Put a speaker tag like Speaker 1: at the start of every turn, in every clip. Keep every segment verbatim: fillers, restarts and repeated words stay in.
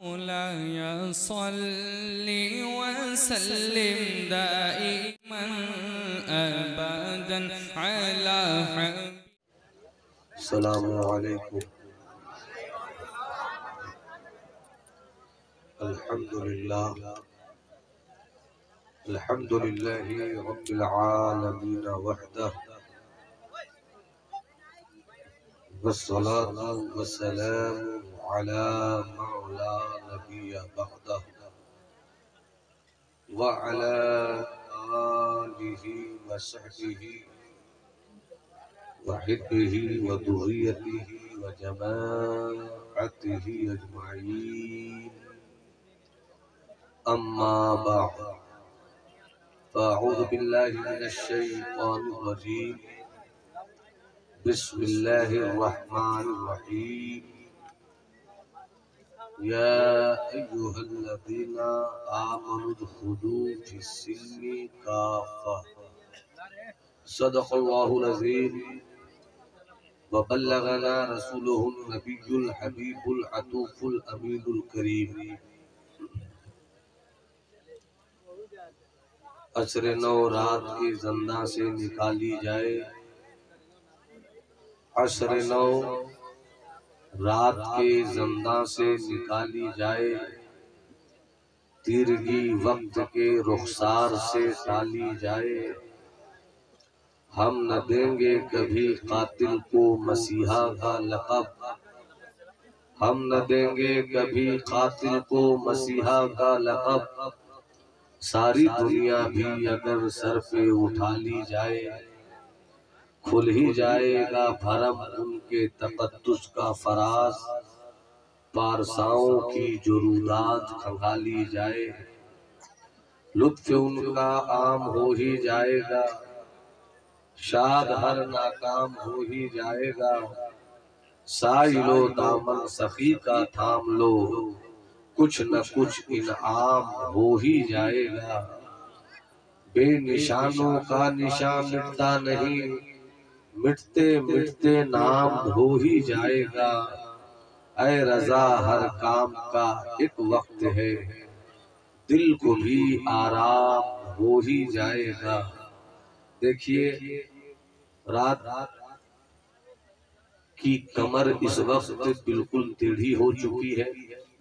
Speaker 1: मौलाया सल्ली व सल्लिम दाइमन अबदन अला
Speaker 2: अस्सलामु अलैकुम। अल्हम्दुलिल्लाह अल्हम्दुलिल्लाहि रब्बिल आलमीन वहदह वस्सलातु वस्सलामु अला मौला नबिय्य बअदह व अला आलिहि व सहबिहि व हिब्बिहि व दुर्रियतिहि व जमाअतिहि अजमईन। अम्मा बअद, फ़अऊज़ु बिल्लाहि मिनश शैतानिर रजीम। बिस्मिल्लाहिर रहमानिर रहीम। या अय्युहल्लज़ीना आमनु दुखुलू फिस्सिल्मि काफ़ा। सदक़ल्लाहुल अज़ीम व बल्लगना रसूलुहुन नबियुल हबीबुल अतूफुल अमीनुल करीम। असर नौ रात की ज़ंदा से निकाली जाए, असर नौ रात के ज़ंदा से निकाली जाए, तीरगी वक्त के रुखसार से टाली जाए। हम न देंगे कभी कातिल को मसीहा का लक़ब, हम न देंगे कभी कातिल को मसीहा का लक़ब। सारी दुनिया भी अगर सर पे उठा ली जाए, खुल ही जाएगा भरम उनके तक़द्दुस का फराज। पारसाओं की जुरूदात खंगाली जाए, लुत्फ़ उनका आम हो ही जाएगा। शाद हर नाकाम हो ही जाएगा। साइलो दामन सखी का थाम लो, कुछ न कुछ इनाम हो ही जाएगा। बेनिशानों का निशान मिटता नहीं, मिटते मिटते नाम हो ही जाएगा। ऐ रज़ा हर काम का एक वक्त है, दिल को भी आराम हो ही जाएगा। देखिए, रात की कमर इस वक्त बिल्कुल टेढ़ी हो चुकी है।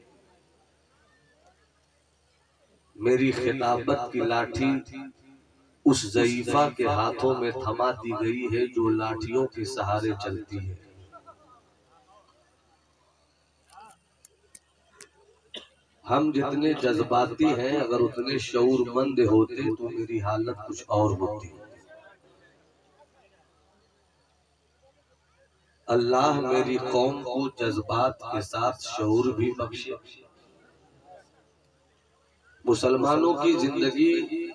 Speaker 2: मेरी खिताबत की लाठी उस ज़ईफ़ा के हाथों में थमा दी गई है जो लाठियों के सहारे चलती है। हम जितने जज्बाती हैं, अगर उतने शऊरमंद होते तो मेरी हालत कुछ और होती। अल्लाह मेरी कौम को जज्बात के साथ शऊर भी बख्शे। मुसलमानों की जिंदगी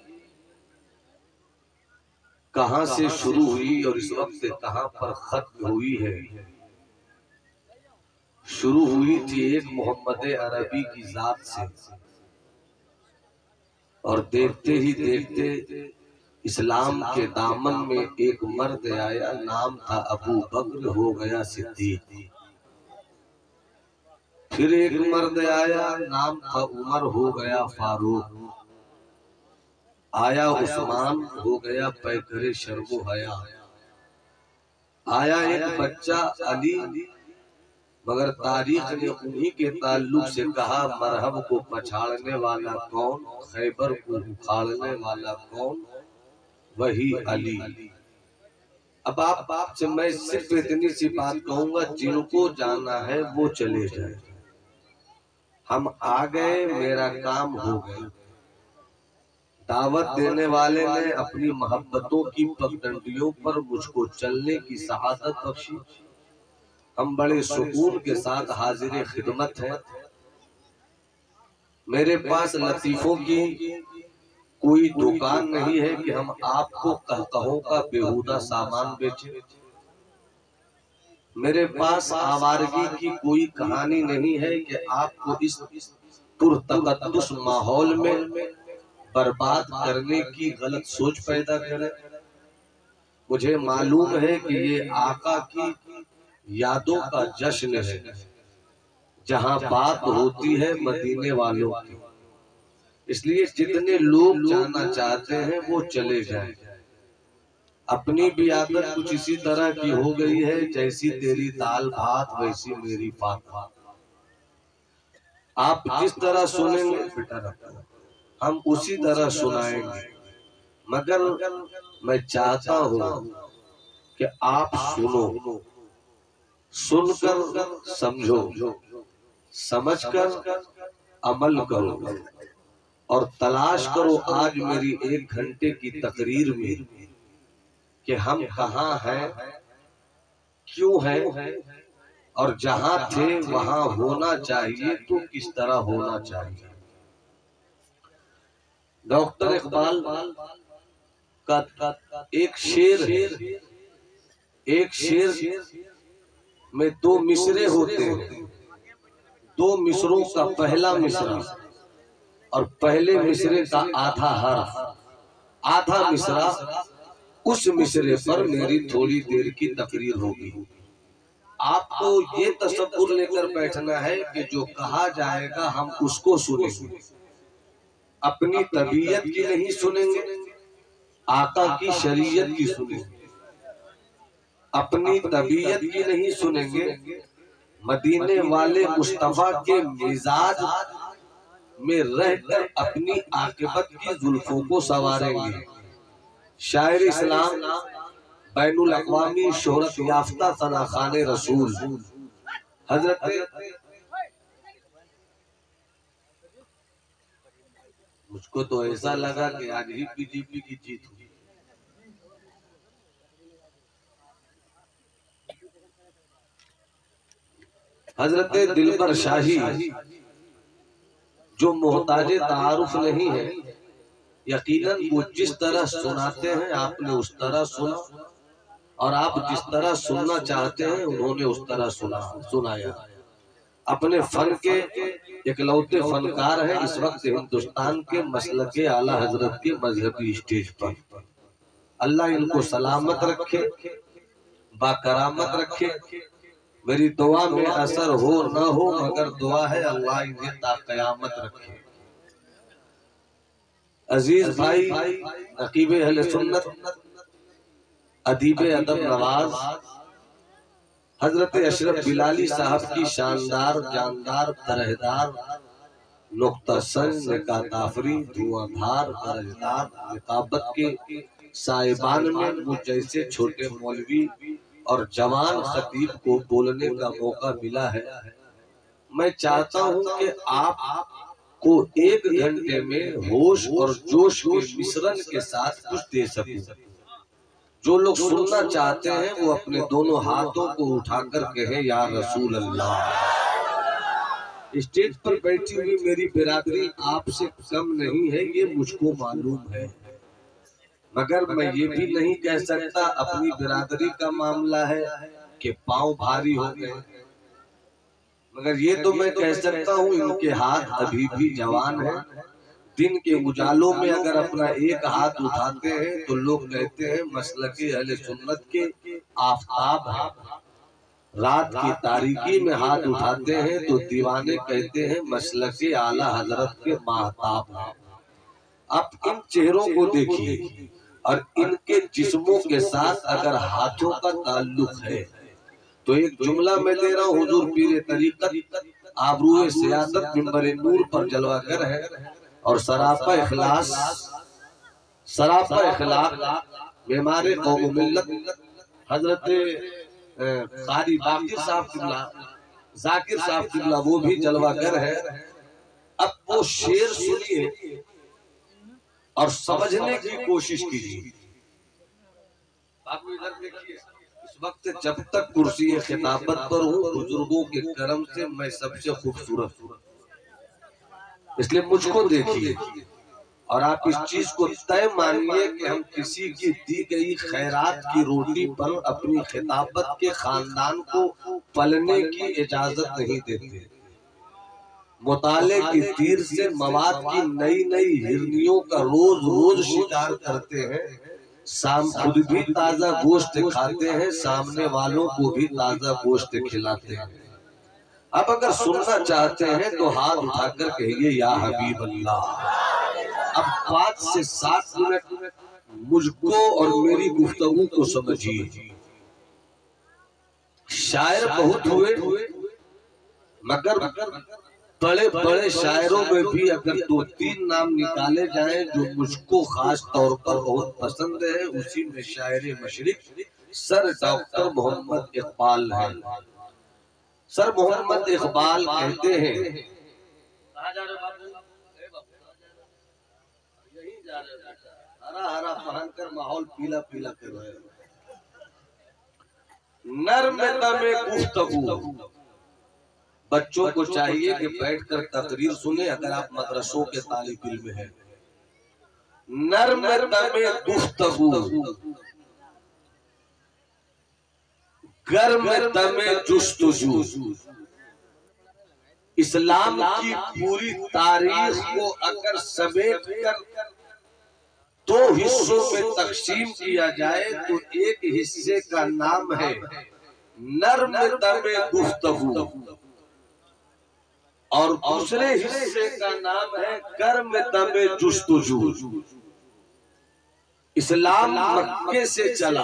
Speaker 2: कहां से शुरू हुई और इस वक्त कहां पर खत्म हुई है। शुरू हुई थी एक मोहम्मद अरबी की जात से, और देखते ही देखते इस्लाम के दामन में एक मर्द आया, नाम था अबू बकर, हो गया सिद्दीक। फिर एक मर्द आया, नाम था उमर, हो गया फारूक। आया उस्मान, हो गया पैकरे शर्मो हया। आया एक बच्चा अली, मगर तारीख ने उन्हीं के ताल्लुक से कहा, मरहब को पछाड़ने वाला कौन, खैबर को उखाड़ने वाला कौन, वही अली। अब आप आपसे मैं सिर्फ इतनी सी बात कहूंगा, जिनको जाना है वो चले जाए। हम आ गए, मेरा काम हो गया। दावत देने वाले ने अपनी मोहब्बतों की पगडंडियों पर मुझको चलने की सआदत बख्शी। हम बड़े सुकून के साथ हाजिर खिदमत हैं। मेरे पास लतीफों की कोई दुकान नहीं है कि हम आपको कहकहों का बेहुदा सामान बेचें। मेरे पास आवारगी की कोई कहानी नहीं है कि आपको इस पुरतकद्दुस माहौल में बर्बाद करने की गलत सोच पैदा करे। मुझे मालूम है कि ये आका की यादों का जश्न है। जहां बात होती है मदीने वालों की। इसलिए जितने लोग जाना चाहते हैं वो चले जाएं। अपनी भी आदत कुछ इसी तरह की हो गई है, जैसी तेरी दाल भात वैसी मेरी बात। आप जिस तरह सुनेंगे बेटा हम उसी तरह सुनाएंगे, मगर मैं चाहता हूं कि आप सुनो, सुनकर समझो, समझकर अमल करो और तलाश करो आज मेरी एक घंटे की तकरीर में कि हम कहाँ हैं, क्यों हैं और जहां थे वहां होना चाहिए तो किस तरह होना चाहिए। डॉक्टर इकबाल का एक शेर है, एक शेर में दो मिसरे होते हैं। दो मिसरों का पहला मिसरा और पहले मिसरे का आधा हर्फ, आधा मिसरा, उस मिसरे पर मेरी थोड़ी देर की तकरीर होगी। आपको ये तसव्वुर लेकर बैठना है कि जो कहा जाएगा हम उसको सुनेंगे, अपनी तबीयत की नहीं सुनेंगे, आका की शरीयत की सुनेंगे। अपनी तबीयत की नहीं सुनेंगे, मदीने वाले मुस्तफा के मिजाज में रहकर अपनी आकिबत की जुल्फों को संवारेंगे। शायर इस्लाम बैनुल अक़वामी शोहरत याफ्ता सनाखाने रसूल हजरत, मुझको तो ऐसा लगा कि आज ही बीजेपी की जीत हुई। हजरत दिलबर शाही जो मोहताजे तारुफ नहीं है, यकीनन वो जिस तरह सुनाते हैं आपने उस तरह सुना, और आप जिस तरह सुनना चाहते हैं उन्होंने उस तरह सुना सुनाया। अपने फन के इकलौते फनकार हैं इस वक्त हिंदुस्तान के मसलके आला हजरत के मजहबी स्टेज पर। अल्लाह इनको सलामत रखे, बाकरामत रखे। मेरी दुआ में असर हो ना हो, मगर दुआ है अल्लाह इन्हें ता कयामत रखे। अजीज भाई, नकीबे अहले सुन्नत, अदीबे अदब नवाज हजरत अशरफ बिलाली साहब की शानदार, जानदार, तरहदार, नुक्तासंज, निकाताफरी, धुआंधार, दरजदार निकाबत के साहिबान में मुझ जैसे छोटे मौलवी और जवान खतीब को बोलने का मौका मिला है। मैं चाहता हूं कि आप को एक घंटे में होश और जोश के मिश्रण के साथ कुछ दे सकूं। जो लोग सुनना चाहते हैं वो अपने दोनों हाथों को उठाकर कहे या रसूल अल्लाह। स्टेज पर बैठी हुई मेरी बिरादरी आपसे कम नहीं है, ये मुझको मालूम है, मगर मैं ये भी नहीं कह सकता अपनी बिरादरी का मामला है कि पांव भारी हो गए। मगर ये तो मैं कह सकता हूँ इनके हाथ अभी भी जवान हैं। दिन के उजालों में अगर अपना एक हाथ उठाते हैं तो लोग कहते हैं मसलके अहले सुन्नत के आफताब हैं। रात की तारीकी में हाथ उठाते हैं तो दीवाने कहते हैं मसलके आला हजरत के महताब हैं। आप इन चेहरों को देखिए और इनके जिस्मों के साथ अगर हाथों का ताल्लुक है तो एक जुमला मैं दे रहा हूँ, हुजूर पीर तरीक़त आबरूए सियासत मिंबर नूर पर जलवागर है और सरापा इखलास, सरापा इखलाक मेमारे कौम मिल्लत हजरत कारी बाकिर साहब किबला, जाकिर साहब किबला वो भी जलवागर है। अब वो शेर सुनिए और समझने की कोशिश कीजिए। आप इधर देखिए, इस वक्त जब तक कुर्सी खिताबत पर हूँ बुजुर्गों के करम से मैं सबसे खूबसूरत हूँ, इसलिए मुझको देखिए और आप इस चीज को तय मानिए कि हम किसी की दी गई खैरात की रोटी पर अपनी खिताबत के खानदान को पलने की इजाजत नहीं देते। मुताले की तीर से मवाद की नई नई हिरनियों का रोज रोज शिकार करते हैं। शाम खुद भी ताजा गोश्त खाते हैं, सामने वालों को भी ताजा गोश्त खिलाते हैं। अब अगर सुनना चाहते हैं तो हाथ उठाकर कहिए या हबीब अल्लाह। अब पाँच से सात मिनट मुझको और मेरी गुफ्तगू को समझिए। शायर बहुत हुए, मगर बड़े बड़े शायरों में भी अगर दो तीन नाम निकाले जाएं जो मुझको खास तौर पर बहुत पसंद है, उसी में शायर मशरिक सर डॉक्टर मोहम्मद इकबाल है। सर मोहम्मद इकबाल कहते हैं, हरा हरा पहनकर माहौल पीला पीला कर रहे हैं। नर्म दमे गुफ्तगू, बच्चों को चाहिए कि बैठकर तकरीर सुने अगर आप मदरसों के तालिब इल्म हैं। नर्म दमे गुफ्तगू, गर्म दमे जुस्तजू, इस्लाम की पूरी तारीख को अगर समेट कर दो हिस्सों में तकसीम किया जाए तो एक हिस्से का नाम है नर्म दमे गुफ्तगू और दूसरे हिस्से का नाम है गर्म दमे जुस्तजू। इस्लाम मक्के से चला,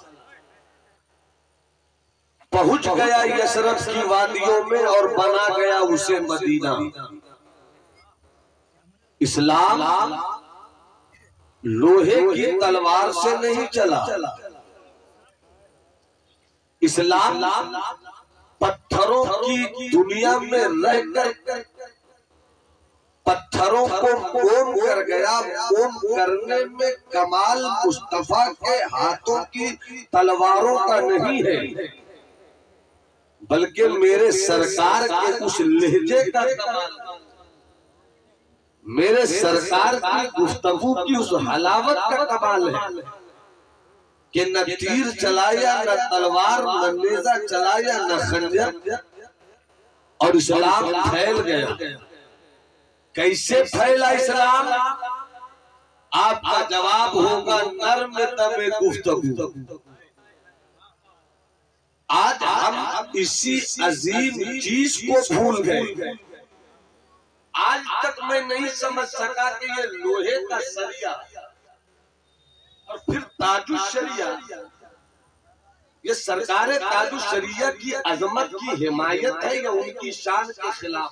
Speaker 2: पहुंच गया यशरफ की वादियों में और बना गया उसे मदीना। इस्लाम लोहे की तलवार से नहीं चला, इस्लाम पत्थरों की दुनिया में रहकर पत्थरों को मोम कर गया। मोम करने में कमाल मुस्तफा के हाथों की तलवारों का नहीं है, बल्कि मेरे सरकार के उस लहजे का कमाल, मेरे सरकार की गुफ्तगू की उस हलावत का कमाल है कि न तीर चलाया, न तलवार, न नेजा चलाया, न खंजर, और इस्लाम फैल गया। कैसे फैला इस्लाम? आपका जवाब होगा नर्म दमे गुफ्तगू। आज हम इसी अजीम चीज को भूल गए। आज तक मैं नहीं समझ सका कि ये लोहे का सरिया और फिर ताजुशरिया, ये सरकार ताजुशरिया की अजमत की हिमायत है या उनकी शान के खिलाफ?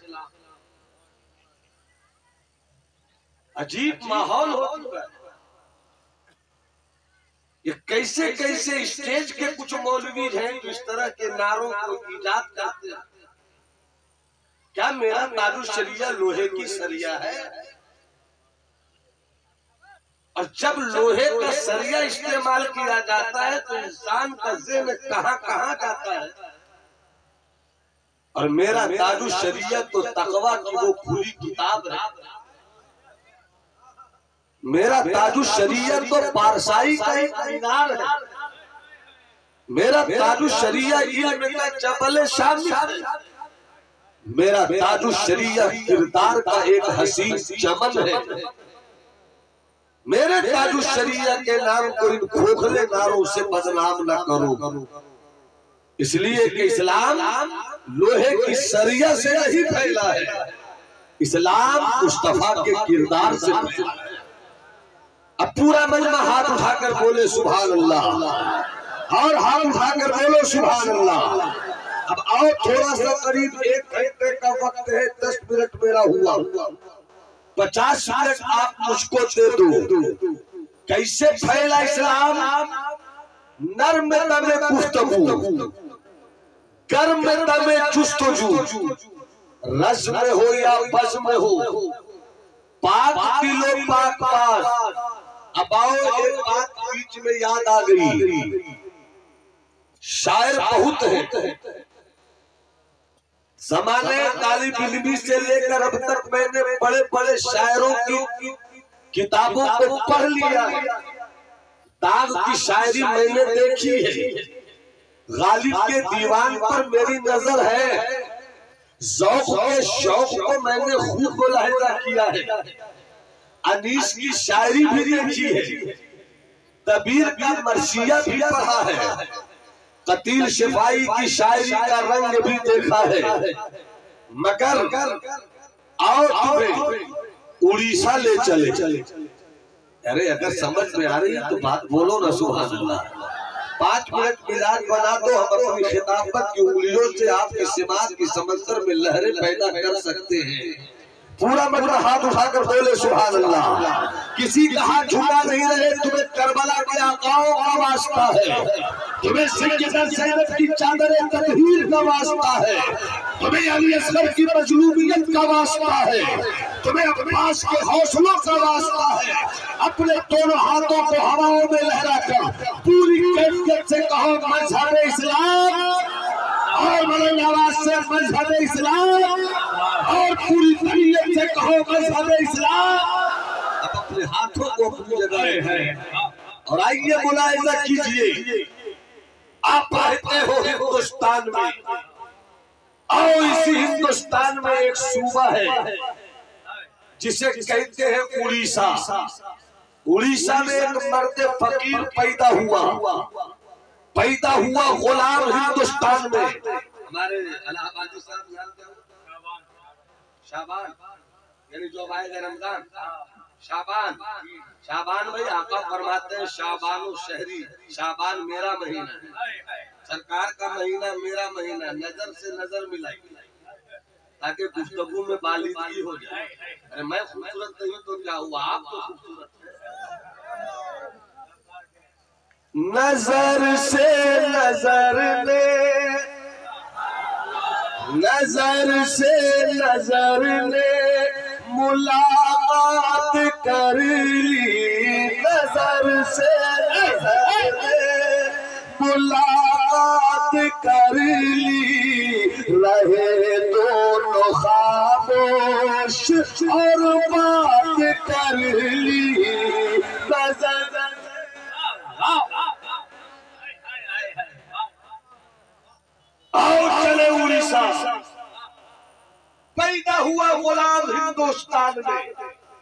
Speaker 2: अजीब माहौल हो चुका है। ये कैसे कैसे स्टेज के कुछ मौलवी हैं जो इस तरह के नारों को इजाद करते हैं। क्या मेरा ताजुशरिया लोहे की सरिया है? और जब लोहे का सरिया इस्तेमाल किया जाता है तो इंसान का ज़हन कहां कहां जाता है। और मेरा ताजुशरिया तो तकवा की वो खुली किताब है। मेरा ताजुशरिया तो पारसाई का एक मीनार है। मेरा ताजुशरिया इल्म का चपले शामिल है। मेरा ताजुशरिया किरदार का एक हसीन चमन है। मेरे ताजुशरिया के नाम को इन खोखले नारों से बदनाम न करो, इसलिए कि इस्लाम लोहे की सरिया से नहीं फैला है, इस्लाम मुस्तफा के किरदार से फैला है। अब पूरा मजमा हाथ उठाकर बोले सुभान अल्लाह, और हाथ उठाकर बोलो सुभान अल्लाह। अब आओ थोड़ा सा करीब एक घंटे का वक्त है, दस मिनट मेरा हुआ, पचास मिनट आप मुझको दे दो। कैसे फैला इस्लाम? नर्म दमे गुफ्तगू, गर्म दमे जुस्तजू, रस में हो या बस में हो, पाक दिलो पाक पास। अब आओ एक बात बीच में याद आ गई, शायर बहुत है। ज़माने तालिब इल्मी से लेकर अब तक मैंने बड़े बड़े शायरों की किताबों को पढ़ लिया है। दाग की शायरी मैंने देखी है, गालिब के दीवान पर मेरी नजर है, ज़ौक़ के शौक को मैंने खूब मुलाहिज़ा किया है। अनीस की शायरी भी देखी है, तबीर का मर्शिया भी पढ़ा है, कतील शिफाई की शायरी का रंग भी देखा है। मगर आओ तुम्हें उड़ीसा ले चले चले। अरे अगर समझ में आ रही है तो बात बोलो ना, सुभान अल्लाह। पांच मिनट मिजाज बना दो, हम अपनी खिताबत की उंगलियों से आपके सिमात की समंदर में लहरें पैदा कर सकते हैं। पूरा मतलब हाथ उठाकर बोले सुभान अल्लाह। किसी का हाथ झुका नहीं रहे। तुम्हें करबला के आकाओं का वास्ता है, तुम्हें सैयदा ज़ैनब की चादर तत्हीर का वास्ता है, तुम्हें अली असगर की मजलूमियत का वास्ता है, तुम्हें अब्बास के हौसलों का वास्ता है। अपने दोनों हाथों को हवाओं में लहराकर पूरी कैफियत से कहो मजहब इस्लाम, और बुलंद आवाज से मजहब इस्लाम, और पूरी तरीके से कहो मजहब इस्लाम। अब अपने हाथों को अपनी जगह है और आइए मुलाहिजा कीजिए। आप रहते हो हिंदुस्तान में, और इसी हिंदुस्तान में एक सूबा है जिसे कहते हैं उड़ीसा। उड़ीसा में एक मर्द फकीर पैदा हुआ पैदा हुआ गुलाम हिंदुस्तान में। हमारे इलाहाबादी साहब जानते हो शाबान, यानी जो आएगा रमजान, शाबान शाबान भाई आका फरमाते हैं शाबान शहरी, शाबान मेरा महीना है, सरकार का महीना मेरा महीना, नजर से नजर मिलाई ताकि गुफ्तगू में बालिदगी हो जाए। अरे मैं खूबसूरत नहीं तो क्या हुआ, आप तो खूबसूरत है। नजर से नजर ने नजर से नजर ने मुलाकात कर ली, नजर से नजर ने मुलाकात कर ली, रहे दोनों खामोश और बात कर ली। नजर आओ चले उड़ीसा। पैदा हुआ गुलाम हिंदुस्तान में,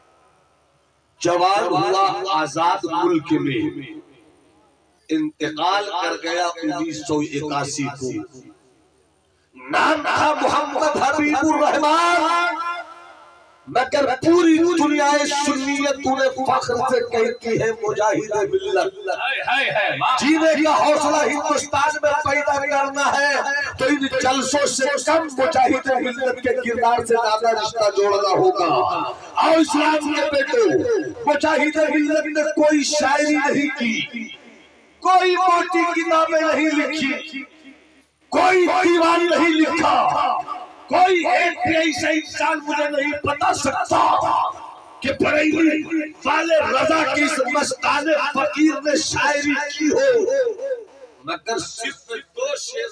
Speaker 2: जवान हुआ आजाद मुल्क में, इंतकाल कर गया उन्नीस सौ इक्यासी को। नाम था मोहम्मद हबीबुर रहमान, मगर पूरी दुनिया सुन्नियत उन्हें फख्र से कहती है मुजाहिद मिल्लत। जीने का हौसला हिंदुस्तान में पैदा करना है तो इन जलसों से कम मुजाहिद मिल्लत के किरदार से ज्यादा रिश्ता जोड़ना होगा। और इस्लाम के बेटो, मुजाहिद मिल्लत ने कोई शायरी नहीं की, कोई मोटी किताबें नहीं लिखी, कोई दीवान नहीं लिखा, कोई एक भी ऐसा इंसान मुझे नहीं बता सकता कि बरेली वाले रजा की इस मस्ताने फकीर ने शायरी की हो, मगर सिर्फ दो शेर।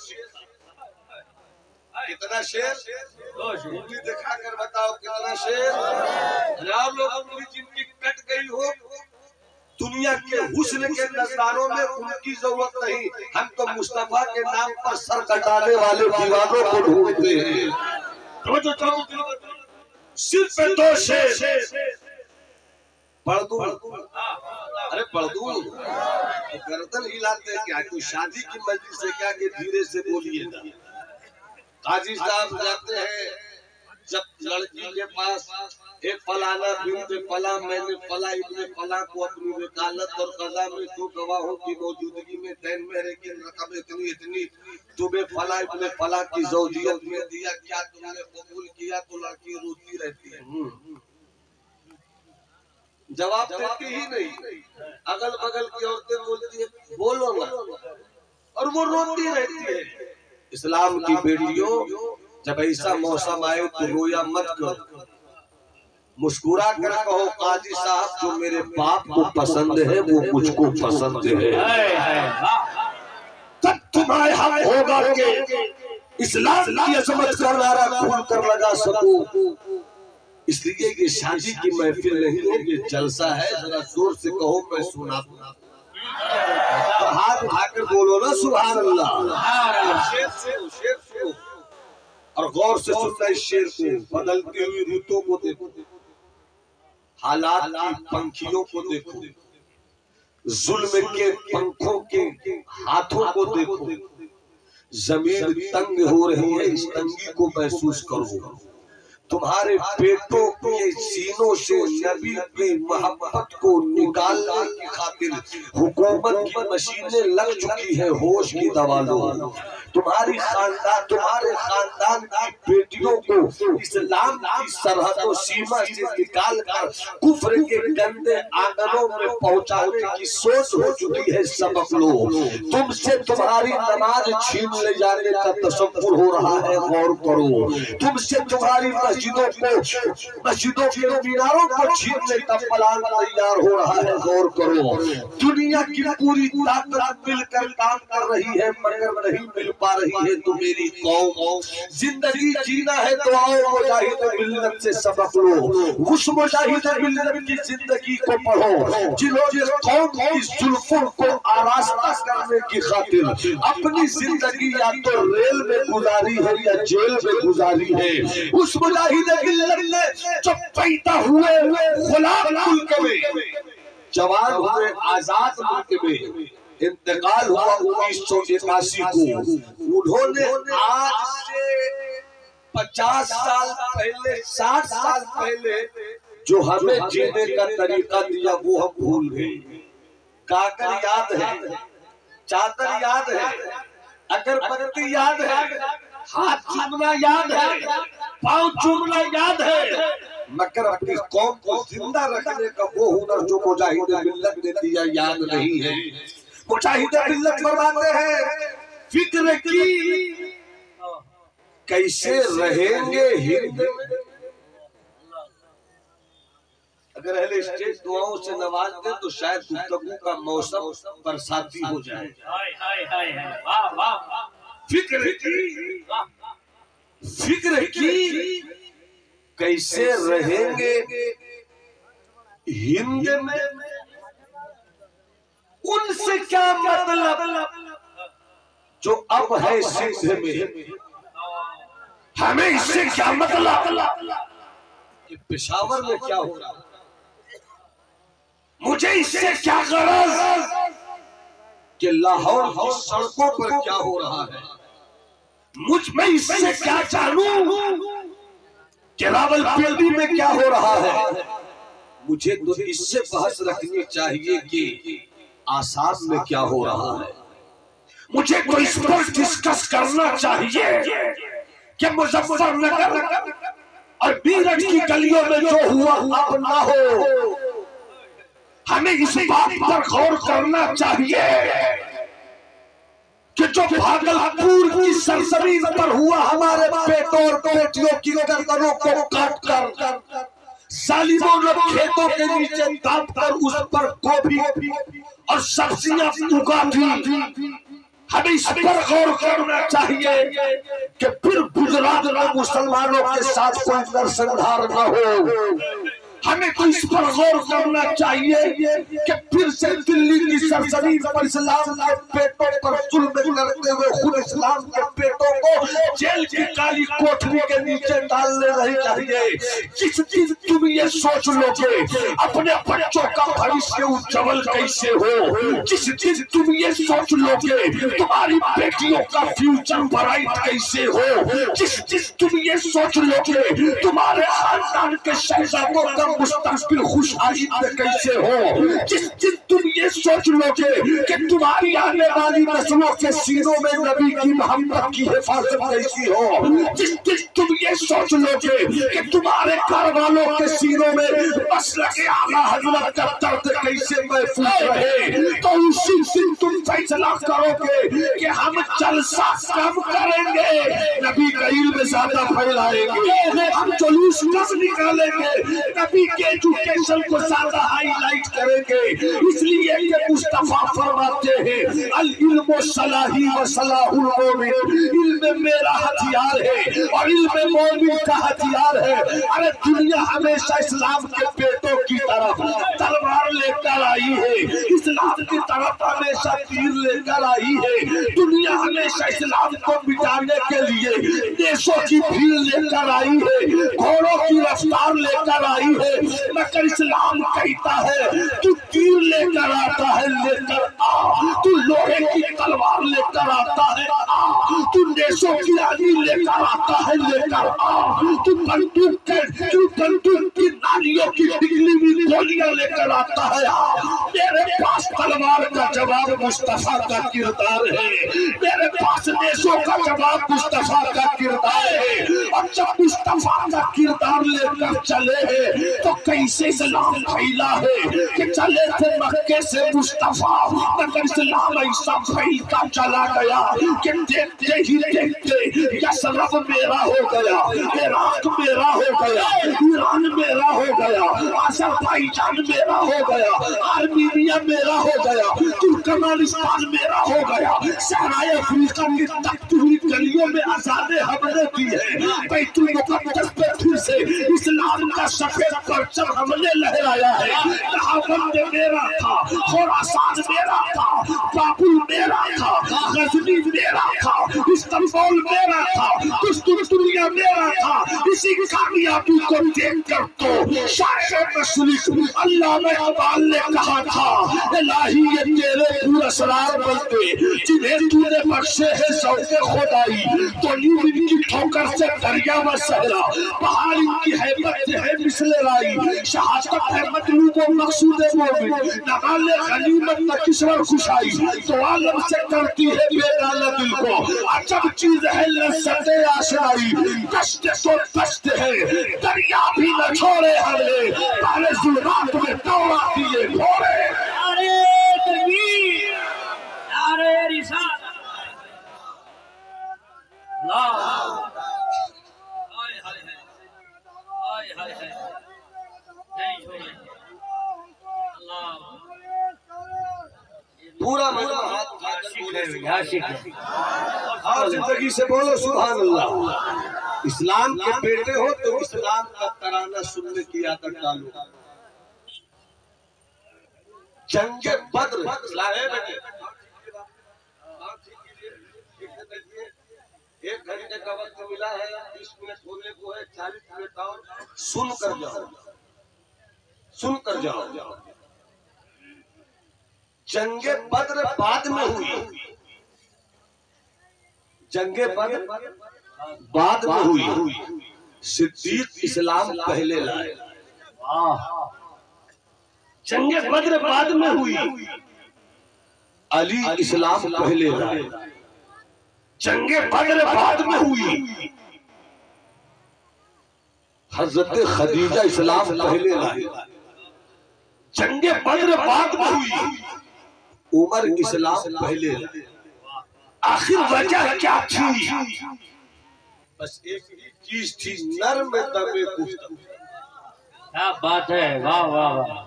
Speaker 2: कितना शेर? दो शेर। उंगली दिखा कर बताओ कितना शेर? आप लोगों की जिनकी कट गई हो, दुनिया के हुस्न के नजरानों में उनकी जरूरत नहीं, हम तो मुस्तफा के नाम पर सर कटाने वाले दीवानों को ढूंढते हैं। तो जो तो सिर्फ दो शेर पढ़ दूं, अरे पढ़ दूं, गर्दन हिलाते क्या? कोई शादी की मस्जिद से क्या कि धीरे से बोलिएगा। काजी साहब जाते हैं, जब लड़की के पास एक फलाना बिन्ते फला मैंने फला इब्ने फला को अपनी वकालत और कज़ा में दो गवाहों की मौजूदगी में तैन मेरे की रकम इतनी इतनी तुम्हें फला इब्ने फला की ज़ौजियत में दिया, क्या तुमने कबूल किया? तो लड़की रोती रहती है, जवाब देती ही नहीं। अगल बगल की औरतें बोलती है बोलो ना, और वो रोती रहती है। इस्लाम की बेटियों, जब ऐसा मौसम आए तो रोया मत करो, मुस्कुरा कर कहो काजी साहब जो मेरे बाप को पसंद है वो मुझको पसंद है। तब तुम्हारे हक होगा कि इस्लाम की अजमत का नारा खोल कर लगा सको। इसलिए ये शादी की महफिल नहीं है, ये जलसा है। जरा जोर से कहो मैं सुना दूं, तो हाथ उठाकर बोलो ना सुभान अल्लाह। शेर से शेर से और गौर से सुनना इस शेर को। बदलती हुई ऋतुओं को देखो, हालात की पंखियों को देखो, जुल्म के पंखों के हाथों को देखो, जमीन तंग हो रही है, इस तंगी को महसूस करो। तुम्हारे पेटों के सीनों से नबी की मोहब्बत को निकालने की खातिर हुकूमत की मशीनें लग चुकी है, होश की दवा लो। तुम्हारी खानदान तुम्हारे खानदान की बेटियों को इस्लाम की सरहदों सीमा से निकाल कर कुफ्र के गंदे आंगनों में पहुंचाने की सोच हो चुकी है। सबक लो, तुमसे तुम्हारी नमाज छीन ले जाने का तसव्वुर हो रहा है, गौर करो। तुमसे तुम्हारी मस्जिदों को मस्जिदों के मीनारों को छीनने का प्लान तैयार हो रहा है, गौर करो। दुनिया की पूरी ताकत मिलकर काम कर रही है मगर नहीं मिल पा रही है। तो मेरी कौम, जिंदगी जीना है तो आओ मुजाहिद मिल्लत से सबक लो। उस मुजाहिद मिल्लत की जिंदगी को पढ़ो जिन्होंने कौम की जुल्फों को आरास्ता करने की खातिर अपनी जिंदगी या तो रेल में गुजारी है या जेल में गुजारी है। उस मुजाहिद मिल्लत ने जो पैदा हुए गुलाम मुल्क में, जवान हुए आजाद मुल्क में, इंतकाल हुआ उन्नीस सौ इक्यासी को। उन्होंने आज से पचास साल पहले, साठ साल पहले जो हमें जीने का तरीका दिया वो हम भूल गए। काकर याद है, चादर याद है, अगरबत्ती याद है, हाथ चूमना याद है, पाँव चूमना याद है, मगर अपनी कौम को जिंदा रखने का वो हुनर जो मुजाहिद मिल्लत ने दिया याद नहीं है। मुजाहिद मिल्लत फरमाते हैं, फिक्र की कैसे रहेंगे हिंद में। अगर अहले स्टेज दुआओं से नवाज दे तो शायद गुफ्तगू का मौसम बरसाती हो जाए। फिक्र की फिक्र की कैसे रहेंगे हिंद में, उनसे क्या मतलब जो अब है सिंध में। हमें इससे क्या मतलब कि पेशावर में क्या हो रहा, मुझे इससे क्या गरज कि लाहौर की सड़कों पर क्या हो रहा है। मुझ में इससे क्या जानूं कि रावलपिंडी में क्या हो रहा है। मुझे तो इससे बहस रखनी चाहिए कि आसाम में क्या हो रहा है। मुझे तो इस पर डिस्कस करना चाहिए कि मुजफ्फरनगर और मेरठ की गलियों में जो हुआ अब ना हो। हमें इस बात पर गौर करना चाहिए कि जो भागलपुर की सरजमीन पर हुआ, हमारे बेटों और बेटियों की गर्दनों को काट कर जालिमों ने खेतों के नीचे दाब कर उस पर गोभी और सब्जियां उगा दी। हमें इस पर गौर करना चाहिए कि फिर गुजरात में मुसलमानों के साथ कोई नरसंहार न हो। हमें तो इस पर गौर करना चाहिए कि फिर से दिल्ली की सरजमीन पर इस्लाम के पेटों पर जुल्म करते हुए खुद इस्लाम के पेटों को जेल की काली कोठरी के नीचे डालने नहीं चाहिए। जिस दिन तुम ये सोच लोगे अपने बच्चों का भविष्य उज्जवल कैसे हो, जिस दिन तुम ये सोच लोगे तुम्हारी बेटियों का फ्यूचर ब्राइट कैसे हो, जिस दिन तुम ये सोच लोगे तुम्हारे खानदान के शहजादों का मुस्तकबिल खुशहाली में कैसे हो, जिस दिन तुम ये सोच लोगे कि तुम्हारी आने वाली नस्लों के सीनों में नबी की मोहब्बत की हिफाजत कैसी हो, जिस दिन तुम ये सोच लोगे कि तुम्हारे घर वालों के सीनों में मसलक आला हज़रत का दर्द कैसे महफूज रहे, तो उसी दिन तुम फैसला करोगे कि हम जलसा कम करेंगे, नबी का इल्म ज्यादा फैलाएंगे, हम जुलूस कम निकालेंगे, नबी के एजुकेशन को ज्यादा हाईलाइट करेंगे। इसलिए ये मुस्तफा फरमाते हैं अल इल्मु सलाही व सलाहुल मोमिन, इल्म मेरा हथियार है और इल्म मोमिन का हथियार है। अरे दुनिया हमेशा इस्लाम के पेटों की तरफ तलवार लेकर आई आई है, इस्लाम की तरफ हमेशा तीर लेकर आई है। दुनिया हमेशा इस्लाम को मिटाने के लिए देशों की भीड़ लेकर आई है, घोड़ों की रफ्तार लेकर आई है, मगर इस्लाम कहता है तू तीर लेकर आता है, लेकर आ। तू लोहे की तलवार लेकर आता है, आ। तू देशों की आदमी लेकर आता है, लेकर आ। तू बंदूक के तू बंदूक की नालियों की बिजली हुई गोलियां लेकर आता है, आ। मेरे पास तलवार का जवाब मुस्तफा का किरदार है, मेरे पास देशों का जवाब मुस्तफा का किरदार है। और जब मुस्तफा का किरदार लेकर चले हैं तो कैसे इस्लाम फैला है कि चले थे मक्के से मुस्तफा, मगर इस्लाम ऐसा फैलता चला गया कि देखते ही देखते यसरफ मेरा हो गया, इराक मेरा हो गया, ईरान मेरा हो गया, अज़रबैजान मेरा हो गया, आर्मीनिया मेरा हो गया, तुर्कमेनिस्तान मेरा हो गया। सहराए अफ्रीका की तकती हुई गलियों में अज़ानें हमने दी है, बैतुल मुक़द्दस पे फिर से इस्लाम का सफेद परचम हमने लहराया है। दहाबंद मेरा था, खुरासान मेरा था, बाबुल मेरा था, गजनी मेरा था, इस्तांबुल मेरा था, कुस्तुनतुनिया मेरा था। इसी कामयाबी को देखकर तो शायर मशरिक अल्लामा इक़बाल ने कहा था, इलाही ये तेरे पूरे असरार बनते जिन्हें तूने बख्शे है ज़ौक़े खुदाई, तो यूं इनकी ठोकर से दरिया व सहरा, पहाड़ इनकी हैबत है मिसले राई, शहादत है मतलूब व मकसूद मोमिन, नगाले गनीमत न किस्मत खुशाई, तो आलम से करती है बेगाना दिल को अजब चीज है लज़्ज़ते आशनाई। कष्ट तो कष्ट है दरिया भी न छोड़े हमें, पहले ज़ुल्मात में दौड़ा दिए घोड़े।
Speaker 3: अरे तकबीर, अरे रिसालत, अल्लाह, हाय हाय हाय हाय हाय, नहीं छोड़े अल्लाह।
Speaker 2: पूरा मजमा हाथ और जिंदगी से बोलो सुभान अल्लाह। इस्लाम के बेटे हो तो इस्लाम का तराना सुनने की आदत डालो। जंगे बद्र एक घंटे का वक्त मिला है, बीस मिनट होने को है, चालीस मिनट और सुन कर जाओ, सुन कर जाओ। जंगे बद्र बाद में हुई, जंगे बद्र बाद में हुई, सिद्दीक इस्लाम पहले लाए। जंगे बद्र बाद में हुई, अली इस्लाम पहले लाए। जंगे बद्र बाद में हुई, हजरत खदीजा इस्लाम पहले लाई। जंगे बद्र बाद में हुई, उमर इस्लाम पहले लाई। आखिर वजह क्या थी? बस एक ही चीज थी, नर में दमे गुफ्तगू।
Speaker 3: क्या बात है, वाह वाह वाह।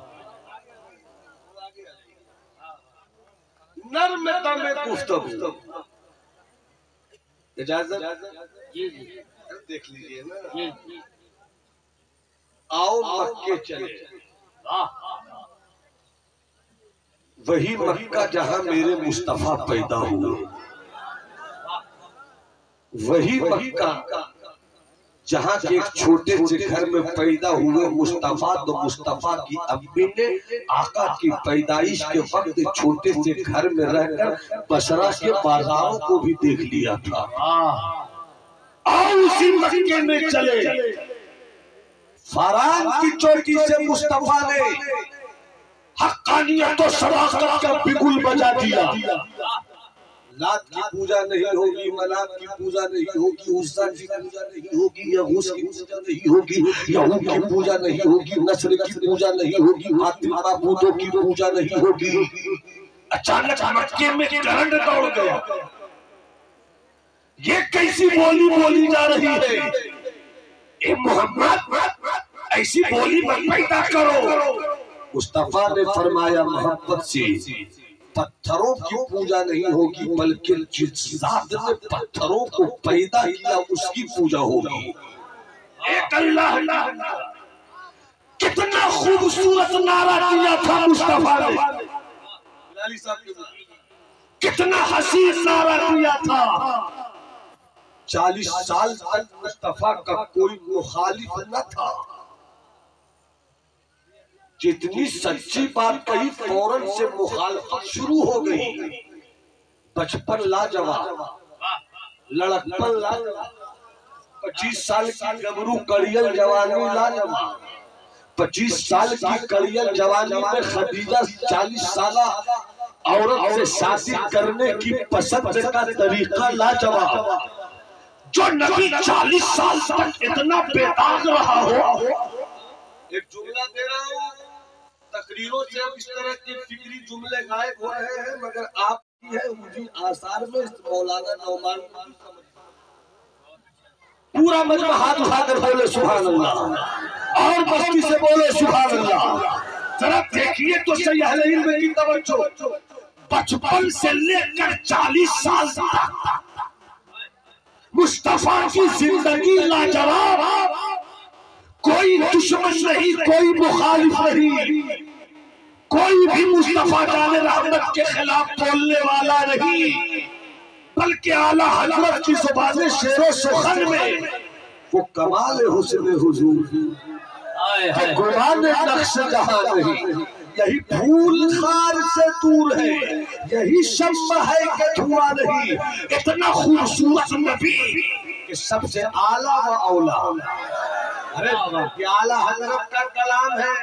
Speaker 2: नर में दमे गुफ्तगू। इजाजत
Speaker 3: जी जी
Speaker 2: देख लीजिए ना।
Speaker 3: जी जी,
Speaker 2: आओ मक्के चले,
Speaker 3: वाह,
Speaker 2: वही मक्का जहां मेरे मुस्तफा पैदा हुए, वही मक्का जहां के एक छोटे से घर में पैदा हुए मुस्तफा। तो मुस्तफा की अम्मी ने आका की पैदाइश के वक्त छोटे से घर में रहकर बसरा के बाजारों को भी देख लिया था। आओ उसी मक्के में चले। फरान की चोटी से मुस्तफा ने हक्कानियत और सदाकत का बिगुल बजा दिया। लात की पूजा नहीं होगी, मनात की पूजा नहीं होगी, उस्सा की पूजा नहीं होगी, यगूस की पूजा नहीं होगी, यहूद की पूजा नहीं होगी, नस्र की पूजा नहीं होगी, फातिमा बूतों की पूजा नहीं होगी। अचानक मक्के में करंट दौड़ गया। ये कैसी बोली बोली जा रही है? ए मोहम्मद, ऐसी बोली मत पैदा करो। मुस्तफा ने फरमाया, मोहब्बत से पत्थरों की पूजा नहीं होगी, बल्कि जिस ज़ात ने पत्थरों को पैदा किया उसकी पूजा होगी। एक अल्लाह, कितना खूबसूरत नारा दिया था मुस्तफा ने, कितना हसीन नारा दिया था। चालीस साल तक मुस्तफा का कोई मुखालिफ न था। जितनी सच्ची बात कही फौरन से मुखालफत शुरू हो गई। बचपन लाजवाब, लड़कपन लाजवाब, पच्चीस साल की गबरू कड़ियल जवानी लाजवाब, पच्चीस साल की कड़ियल जवानी में खदीजा चालीस साल औरत से शादी करने की पसंद का तरीका लाजवाब। जो नबी चालीस साल तक इतना बेदाग रहा हो। एक जुमला दे रहा हूँ, तकरीरों से अब इस तरह के फिक्री जुमले गायब हो रहे हैं, मगर आपकी है मुझे आसार में मौलाना नौमान पूरा मजमा हाथ उठाकर बोले सुभान अल्लाह और बस्ती से बोले सुभान अल्लाह। जरा देखिए तो सही अहले इल्म की तवज्जो। बचपन से लेकर चालीस साल तक मुस्तफा की जिंदगी लाजवाब। कोई दुश्मन नहीं, कोई मुखालिफ नहीं, कोई भी मुस्तफा जाने रहमत के खिलाफ बोलने वाला नहीं, बल्कि आला हजरत की जुबान शेरो सुखन में वो कमाल हुस्न हुजूर है, गुमान नक्श जहां नहीं। यही फूल खार से दूर है, यही शम्मा है कि धुआं नहीं। इतना खूबसूरत नबी कि सबसे आला व औला। अरे आला हजरत का कलाम है।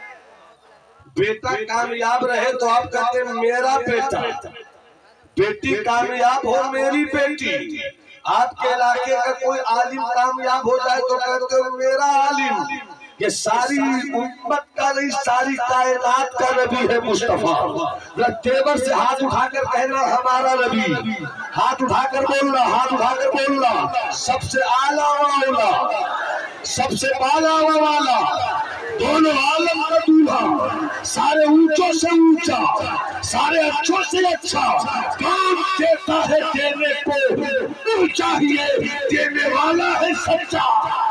Speaker 2: बेटा कामयाब रहे तो आप कहते हैं मेरा बेटा, बेटी कामयाब हो मेरी बेटी। आपके इलाके का कोई आलिम कामयाब हो जाए तो कहते हो मेरा आलिम। ये सारी उम्मत का नहीं, सारी कायनात का नबी है मुस्तफा। तेवर से हाथ उठाकर कहना हमारा नबी, हाथ उठाकर बोलना, हाथ उठाकर बोलना। सबसे आला वाला, सबसे बाला वाला, दोनों आलम का दूल्हा, सारे ऊंचों से ऊंचा, सारे अच्छों से अच्छा। कौन देता है देने को, चाहिए देने वाला है सच्चा।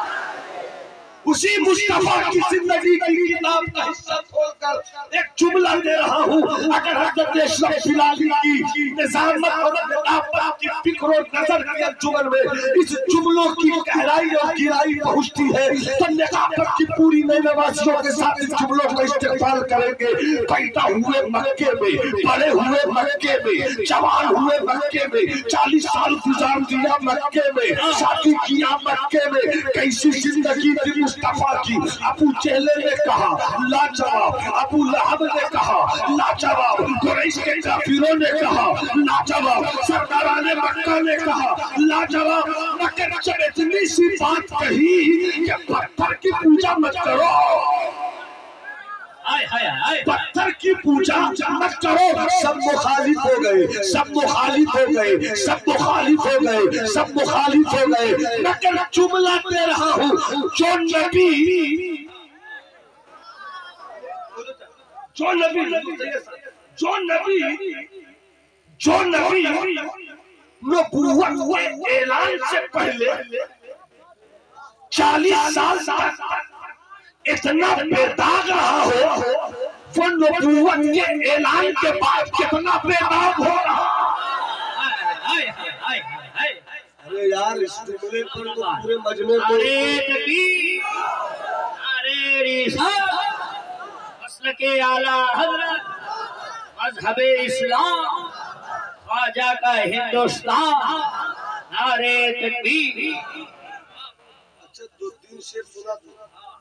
Speaker 2: उसी मुस्तफा की जिंदगी की किताब का हिस्सा खोलकर एक जुमला दे रहा हूँ। अगर हजरत अशरफ फिलाली की निजामत और नदाफत की फिक्र और नजर के जुमल में इस जुमलों की गहराई और गिराई पहुँचती है तो नदाफत की पूरी नवासियों के साथ इस जुमलों का इस्तेमाल करेंगे। पैदा हुए मक्के में, बड़े हुए मक्के में, जवान हुए मक्के में, चालीस साल गुजार दिया मक्के में, शादी किया मक्के में। कैसी जिंदगी थी मुस्तफा की। अबू चेहले ने कहा लाजवाब, अबू लहब ने कहा लाजवाब, कुरैश के काफिरों ने कहा लाजवाब, सरदाराने मक्का ने कहा लाजवाब। मगर जब इतनी सी बात कही कि पत्थर की पूजा मत करो, पत्थर की पूजा मत करो, सब मुखालिफ हो गए, सब मुखालिफ हो गए, सब मुखालिफ हो गए, सब मुखालिफ हो गए। मगर जुमला दे रहा हूँ, जो नबी जो नबी जो नबी जो नबी नबूवत के ऐलान से पहले चालीस साल तक इतना बेदाग रहा हो, वो नबूवत के ऐलान के बाद कितना बेदाग हो रहा। अरे यार इस जुमले पर तो पूरे मजमे को
Speaker 3: मसल के आला हजरत मजहबे इस्लाम ख्वाजा का हिंदुस्तान नारे तकबीर।
Speaker 2: अच्छा दो तीन शेर सुना दो।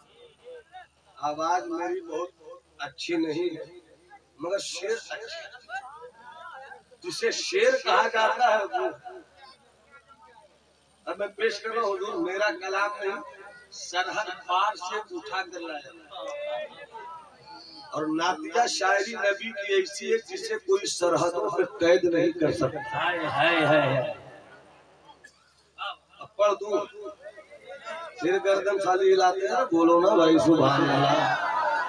Speaker 2: आवाज मेरी बहुत अच्छी नहीं है मगर शेर अच्छा, जिसे शेर कहा जाता है वो। अब मैं पेश कर रहा हूँ हुजूर, मेरा कलाम नहीं, सरहद पार से उठा कर लाया। और नातिया शायरी नबी की ऐसी है जिसे कोई सरहदों पे कैद नहीं कर सकता।
Speaker 3: है है है
Speaker 2: पढ़ दूं, सिर गर्दन खाली हिलाते हैं, बोलो ना भाई सुभान अल्लाह।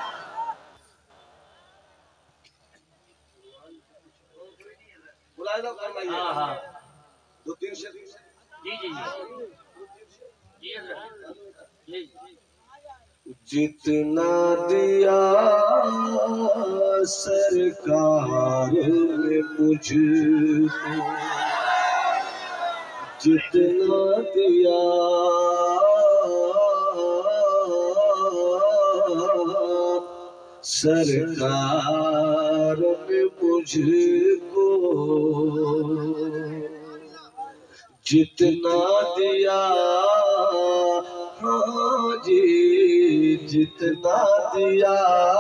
Speaker 2: बुलाए दो फरमाइए।
Speaker 3: हाँ हाँ
Speaker 2: दो तीन शेर।
Speaker 3: जी जी जी जी
Speaker 2: जितना दिया सरकार ने मुझको, जितना दिया सरकार ने मुझको, जितना दिया हाँ जी, जितना दिया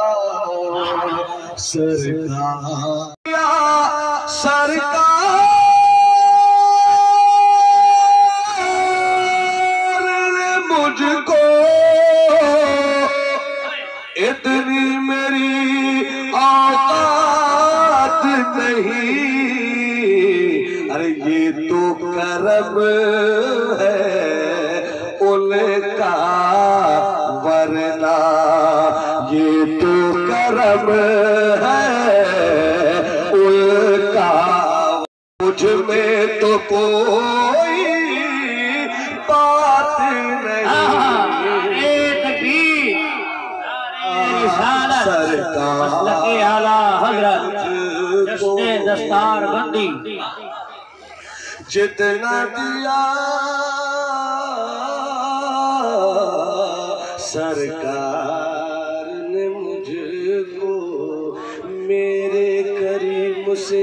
Speaker 2: सरकार सरकार ने मुझको, इतनी मेरी औकात नहीं। अरे ये तो करम है उनका, वरना ये तो करम है उनका। मुझ में तो कोई बात नहीं।
Speaker 3: मसलके आला हज़रत जश्ने दस्तार बंदी,
Speaker 2: जितना दिया सरकार ने मुझको, मेरे करीम से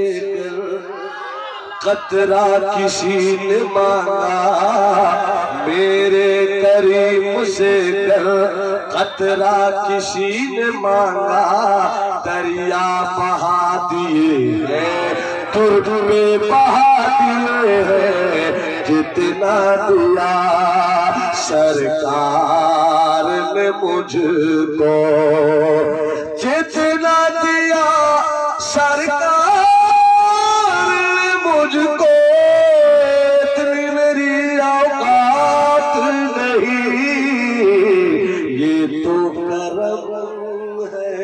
Speaker 2: कतरा किसी ने मांगा, मेरे करीम से कतरा किसी ने मांगा। दरिया बहा दिए हैं, तुर्क में बहा दिए हैं, जितना दिया सरकार ने मुझको, जितना दिया सरकार ने मुझको, इतनी मेरी औकात नहीं। ये तो करम है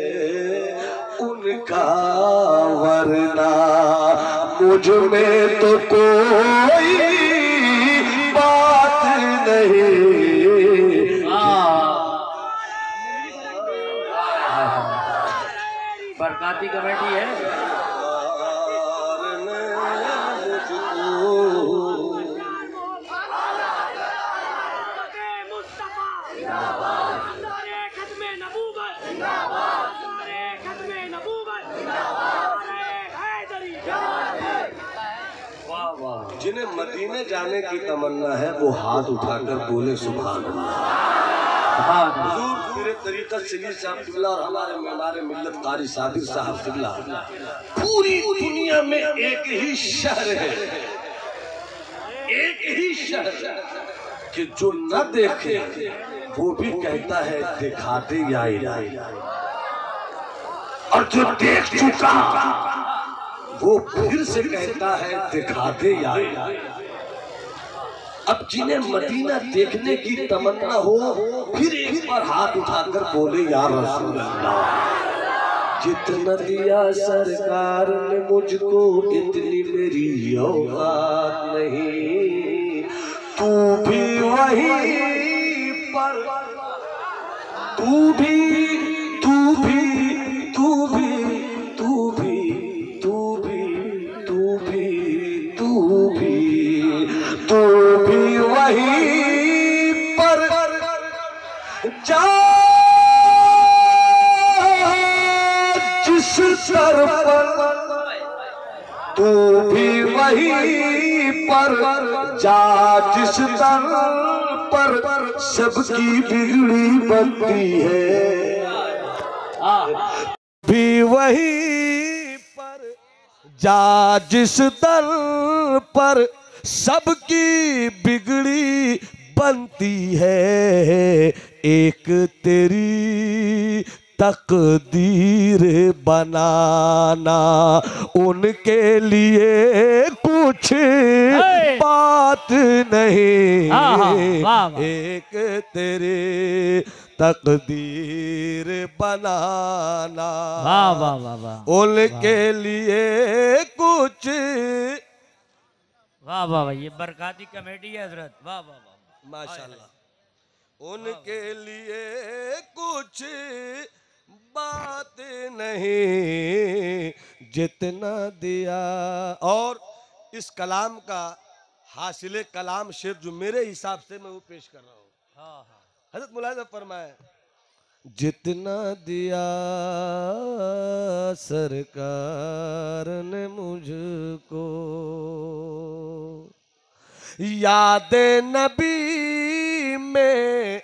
Speaker 2: उनका, वरना मुझ में तो कोई बात नहीं।
Speaker 3: बरकाती कमेटी है।
Speaker 2: जिन्हें मदीने जाने की तमन्ना है वो हाथ उठाकर बोले सुभान अल्लाह। हुजूर मेरे तरीक़त सिली साहब क़िबला और हमारे हमारे मिल्लत कारी साबिर साहब क़िबला, पूरी दुनिया में एक ही शहर है, एक ही शहर कि जो न देखे वो भी कहता है दिखाते या इलाही, और जो देख चुका वो फिर से कहता है दिखाते या इलाही। अब जिन्हें मदीना देखने की तमन्ना हो फिर एक बार हाथ उठाकर बोले या रसूल अल्लाह। जितना दिया सरकार ने मुझको, इतनी मेरी औकात नहीं। तू भी वहीं पर, तू भी तू भी तू भी तू भी तू भी तू भी तू भी तू भी वहीं पर जा जिस सर पर, तू भी वहीं पर जा जिस दर पर सबकी बिगड़ी बनती है। भी वहीं पर जा जिस दर पर सबकी बिगड़ी बनती है। एक तेरी तकदीर बनाना उनके लिए कुछ बात नहीं। एक तेरे तकदीर बनाना
Speaker 3: वाह वाह वाह वाह
Speaker 2: उनके लिए कुछ।
Speaker 3: वाह वाह वाह, ये बरकाती कमेटी है हजरत। वाह वाह वाह
Speaker 2: माशाल्लाह। उनके लिए कुछ बात नहीं जितना दिया। और इस कलाम का हासिले कलाम शेर जो मेरे हिसाब से मैं वो पेश कर रहा हूँ। हज़रत मुलाहिज़ा फरमाए, जितना दिया सरकार ने मुझको, याद नबी में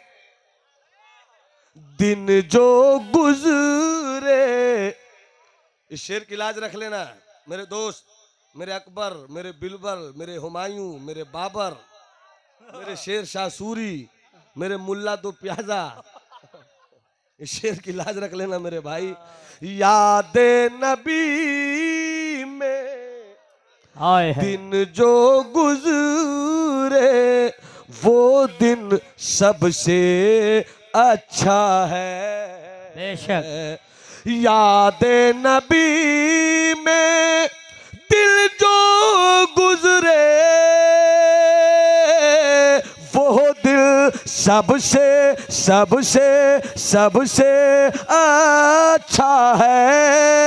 Speaker 2: दिन जो गुजरे। इस शेर की लाज रख लेना मेरे दोस्त, मेरे अकबर, मेरे बिलबल, मेरे हुमायूं, मेरे बाबर, मेरे शेर शाह सूरी, मेरे मुल्ला दो प्याजा। इस शेर की लाज रख लेना मेरे भाई। याद नबी में दिन जो गुजरे वो दिन सबसे अच्छा है।
Speaker 3: बेशक।
Speaker 2: याद नबी में दिल जो गुजरे वो दिल सबसे सबसे सबसे अच्छा है।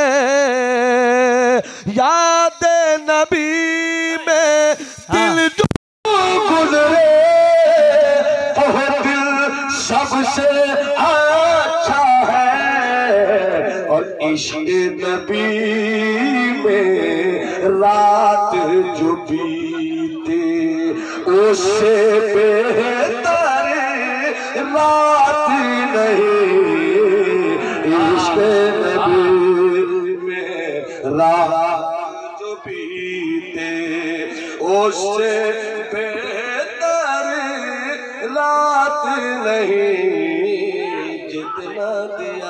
Speaker 2: याद नबी में दिल जो गुजरे वो दिल सबसे अच्छा है। और इश्क़ नबी में रात जो बीते उससे बेहतर रात नहीं। इश्क़ नबी में रात जो बीते उससे बेहतर रात नहीं जितना दिया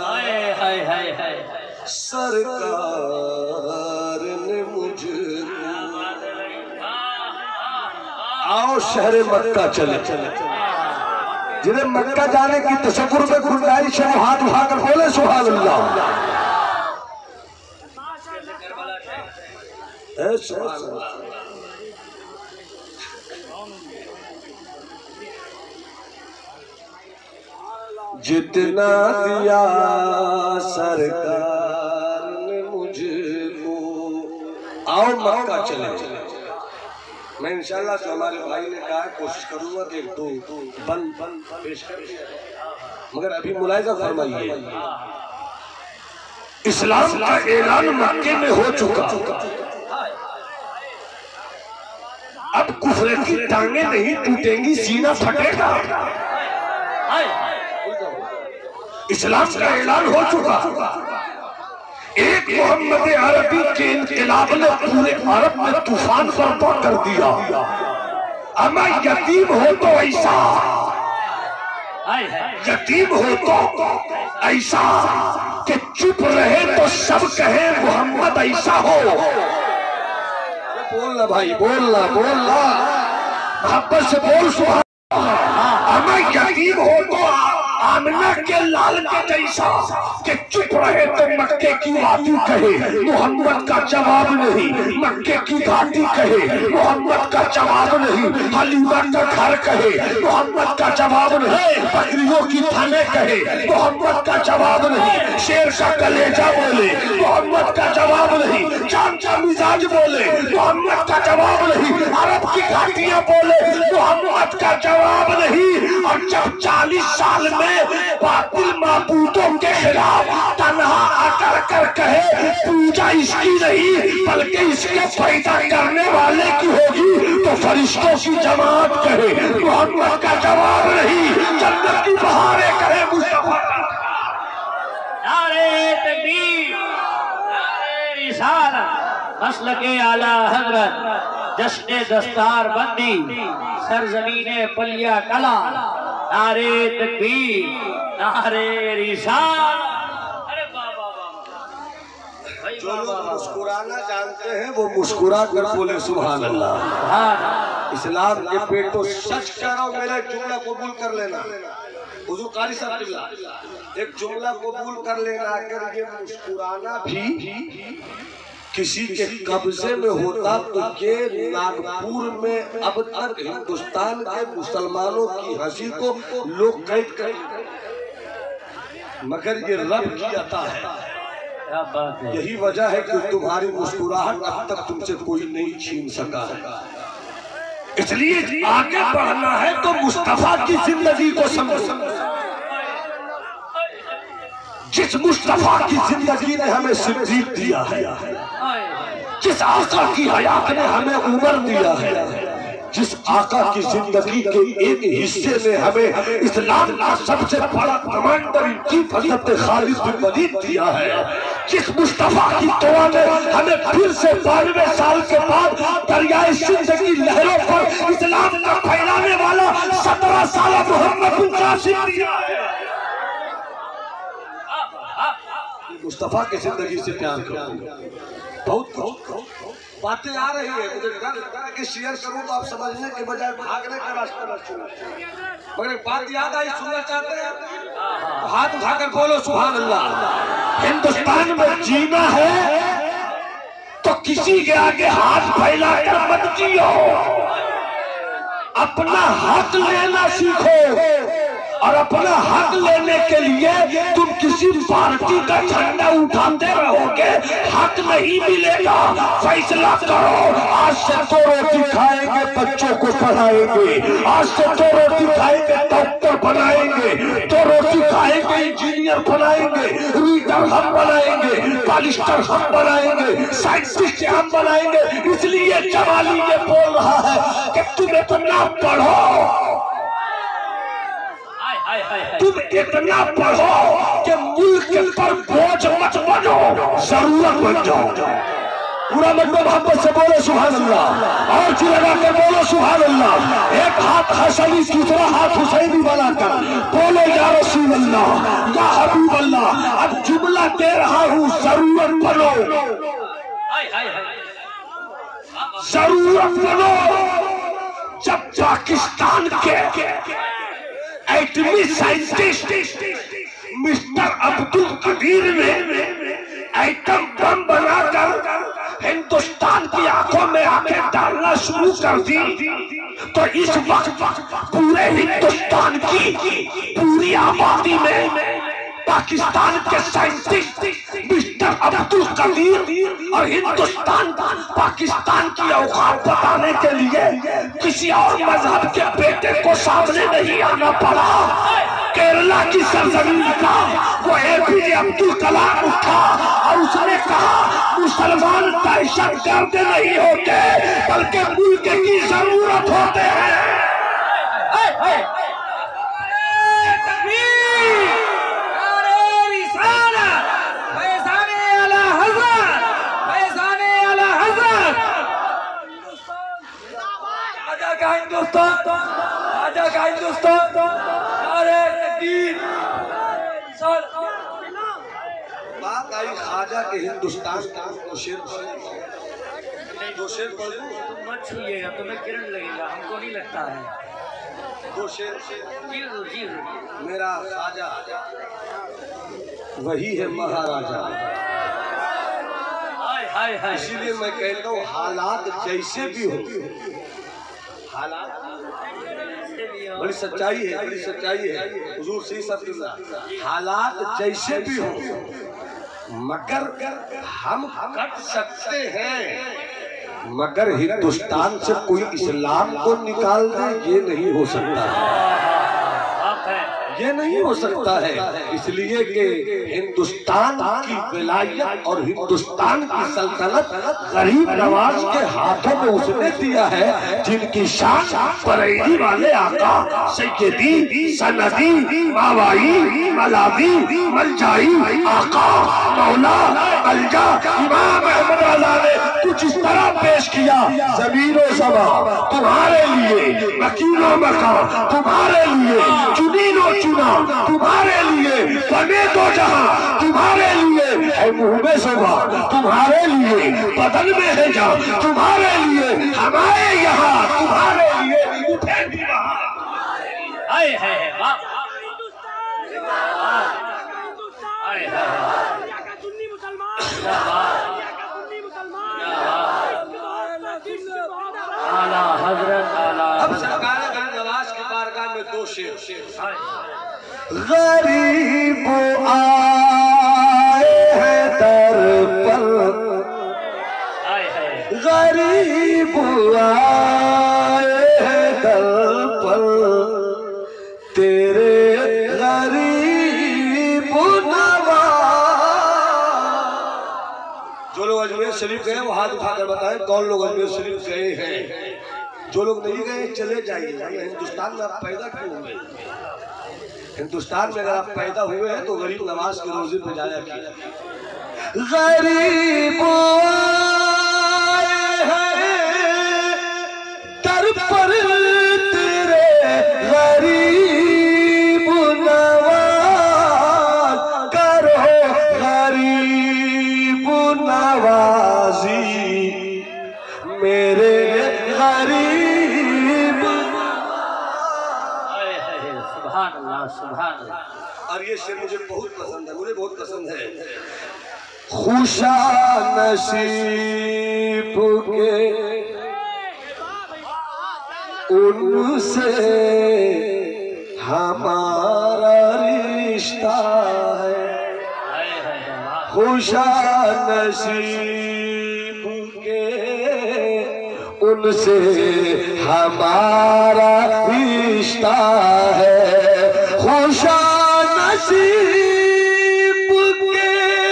Speaker 2: सरकार ने मुझको। आओ शहर मक्का चले चले जिन्हें मक्का जाने की तशक्कुर में गुंजाइश है, हाथ उठाकर बोले सुभान अल्लाह। जितना दिया सरकार ने मुझको। आओ मक्का चले चले। मैं इंशाल्लाह जो हमारे भाई ने कहा कोशिश करूंगा कि दो बन बन पेश कर दिया, मगर अभी मुलाहिज़ा फरमाइए, इस्लाम का ऐलान मक्के में हो चुका। अब कुफ्र की टांगे नहीं टूटेंगी, सीना फटेगा। इस्लाम का ऐलान हो चुका। एक मोहम्मद अरबी के इनकलाब ने पूरे अरब में तूफान बर्पा कर दिया। अमा यतीम हो तो ऐसा, यतीम हो तो ऐसा कि चुप रहे तो सब कहे मोहम्मद ऐसा हो। बोलना भाई, बोलना बोलना मोहब्बत से बोल। सुभान। अमा यतीम हो तो आमिना के लाल के जैसा कि चुप रहे तो मक्के की वादी कहे मोहम्मद का जवाब नहीं। मक्के की घाटी कहे मोहम्मद का जवाब नहीं। हलीमा का घर कहे मोहम्मद का जवाब नहीं। बकरियों की थाने कहे मोहम्मद का जवाब नहीं। शेर का कलेजा बोले मोहम्मद का जवाब नहीं। चाम का मिजाज बोले मोहम्मद का जवाब नहीं। अरब की घाटियां बोले मोहम्मद का जवाब नहीं। और जब चालीस साल में बातिल माबूदों के खिलाफ तन्हा अकड़ कर कहे पूजा इसकी नहीं बल्कि इसके पैदा करने वाले की होगी, तो फरिश्तों की जमात कहे मोहम्मद का जवाब नहीं। जन्नत की बहारें कहे मुस्तफा।
Speaker 3: नारे तकबीर, नारे रिसालत, मसलके आला हजरत, जश्न दस्तार बंदी, सरजमीने पलिया कला। नारे तकबीर, नारे रिसालत। अरे बाबा बाबा,
Speaker 2: जो लोग मुस्कुराना जानते हैं वो मुस्कुरा कर बोले सुभान अल्लाह। इस्लाम के पेटो सच कह रहा हूँ। मेरा एक जुमला कबूल कर लेना। हुजूर कारी साहब एक जुमला कबूल कर लेना, अगर ये मुस्कुराना भी किसी के कब्जे में होता तो ये नागपुर में अब तक हिंदुस्तान के मुसलमानों की हंसी को लोग कैद कर, मगर ये रब की अता है। यही वजह है कि तुम्हारी मुस्कुराहट अब तक तुमसे कोई नहीं छीन सका है। इसलिए आगे बढ़ना है तो मुस्तफा की जिंदगी को समझो। जिस मुस्तफा की जिंदगी ने हमें सिद्दीक दिया है, जिस आका की हयात ने हमें उमर दिया है, जिस आका की जिंदगी के एक हिस्से में हमें इस्लाम का सबसे बड़ा कमांडर इन चीफ हज़रत खालिद बिन वलीद दिया है, जिस मुस्तफा की दुआ ने हमें फिर से बानवे साल के बाद दरियाए सिंध की लहरों पर इस्लाम का फैलाने वाला सत्रह साल मोहम्मद बिन कासिम दिया है। मुस्तफा की जिंदगी से प्यार करो। बहुत बहुत बातें आ रही है, मुझे डर लगता है कि शेयर करूं तो आप समझने के बजाय भागने का रास्ता न चुनो। मगर एक बात याद आई, सुनना चाहते हैं तो हाथ उठाकर बोलो सुभान अल्लाह। हिंदुस्तान में जीना है तो किसी के आगे हाथ फैलाकर मत जियो, अपना हक लेना सीखो। और अपना हक लेने के लिए तुम किसी पार्टी का झंडा उठाते रहोगे, हक नहीं मिलेगा। फैसला करो, आज से तो रोटी खाएंगे, बच्चों को पढ़ाएंगे, आज से तो रोटी खाएंगे, डॉक्टर बनाएंगे, तो रोटी खाएंगे, इंजीनियर बनाएंगे, रीडर हम बनाएंगे, पॉलिस्टर हम बनाएंगे, साइंटिस्ट हम बनाएंगे। इसलिए जवाली ये बोल रहा है कि तुम इतना पढ़ो, तुम इतना पढ़ो कि मुल्क पर बोझ मत बनो, जरूरत बन जाओ। पूरा मतलब मोहब्बत से बोलो सुभान अल्लाह, और चिल्ला कर बोलो सुभान अल्लाह। एक हाथ हसनी, दूसरा हाथ हुसैनी बनाकर बोलो या रसूल अल्लाह, या हबीब अल्लाह। अब जुमला दे रहा हूँ, जरूरत बनो, जरूरत बनो। जब पाकिस्तान के एटमी साइंटिस्ट मिस्टर अब्दुल कदीर ने एटम बम बनाकर हिंदुस्तान की आंखों में आंखें डालना शुरू कर दी, तो इस वक्त पूरे हिंदुस्तान की पूरी आबादी में पाकिस्तान के साइंटिस्ट मिस्टर अब्दुल कदीर और हिंदुस्तान पाकिस्तान की औकात बताने के लिए किसी और मजहब के बेटे को सामने नहीं आना पड़ा। केरला की सरजमीन का वो एपीजे अब्दुल कलाम उठा और उसने कहा मुसलमान दहशतगर्द नहीं होते, बल्कि मुल्क की जरूरत होते हैं। हिंदुस्तान, राजा का हिंदुस्तान, बात आई ख्वाजा के हिंदुस्तान का। दो शेर दो शेर
Speaker 3: तुम मत छूइएगा, तुम्हें किरण लगेगा, हमको नहीं लगता है।
Speaker 2: दो शेर
Speaker 3: जी जी
Speaker 2: मेरा ख्वाजा वही है महाराजा।
Speaker 3: हाय हाय,
Speaker 2: इसीलिए मैं कहता हूँ हालात जैसे भी हो, हालात बड़ी सच्चाई है, बड़ी सच्चाई है हुजूर से सब। हालात जैसे भी हो, मगर हम कट सकते हैं, मगर हिंदुस्तान से कोई इस्लाम को निकाल दे ये नहीं हो सकता, ये नहीं हो सकता है। इसलिए कि हिंदुस्तान की विलायत और हिंदुस्तान की सल्तनत गरीब नवाज के हाथों में उसने दिया है, जिनकी शान बरेली वाले आका सैयदी सनदी मावाई मलावी मलजाई आका मौला अलजा इमाम अहमद रज़ा ने कुछ इस तरह पेश किया। ज़मीनो ज़मा तुम्हारे लिए, मकीनो मकान तुम्हारे लिए, चुनीनो चुना तुम्हारे लिए, बने दो जहां तुम्हारे लिए, है मुंह में सुबह तुम्हारे लिए, बदन में है जान तुम्हारे लिए, हमारे यहाँ तुम्हारे लिए, उठे भी वहाँ।
Speaker 3: हाय हाय बाप,
Speaker 2: शेर गरीब आए हैं दर पर, गरीब आए हैं दर पर, तेरे गरीब नवाज। जो लोग अजमेर शरीफ गए वो हाथ उठाकर बताएं कौन लोग अजमेर शरीफ गए हैं। जो लोग नहीं गए चले जाइए। हिंदुस्तान में आप पैदा क्यों हुए? हिंदुस्तान में अगर आप पैदा हुए हैं तो गरीब नवाज के रोजे पे जाया कीजिए। गरीब दर पर तेरे गरीब नवाज, करो गरीब नवाजी मेरे गरीब।
Speaker 3: सुभान अल्लाह सुभान अल्लाह।
Speaker 2: और ये शेर मुझे बहुत पसंद है, मुझे बहुत पसंद है। खुशा नसीब के उनसे हमारा रिश्ता है, खुशा नसीब के उनसे हमारा रिश्ता है, खुशा नसीब के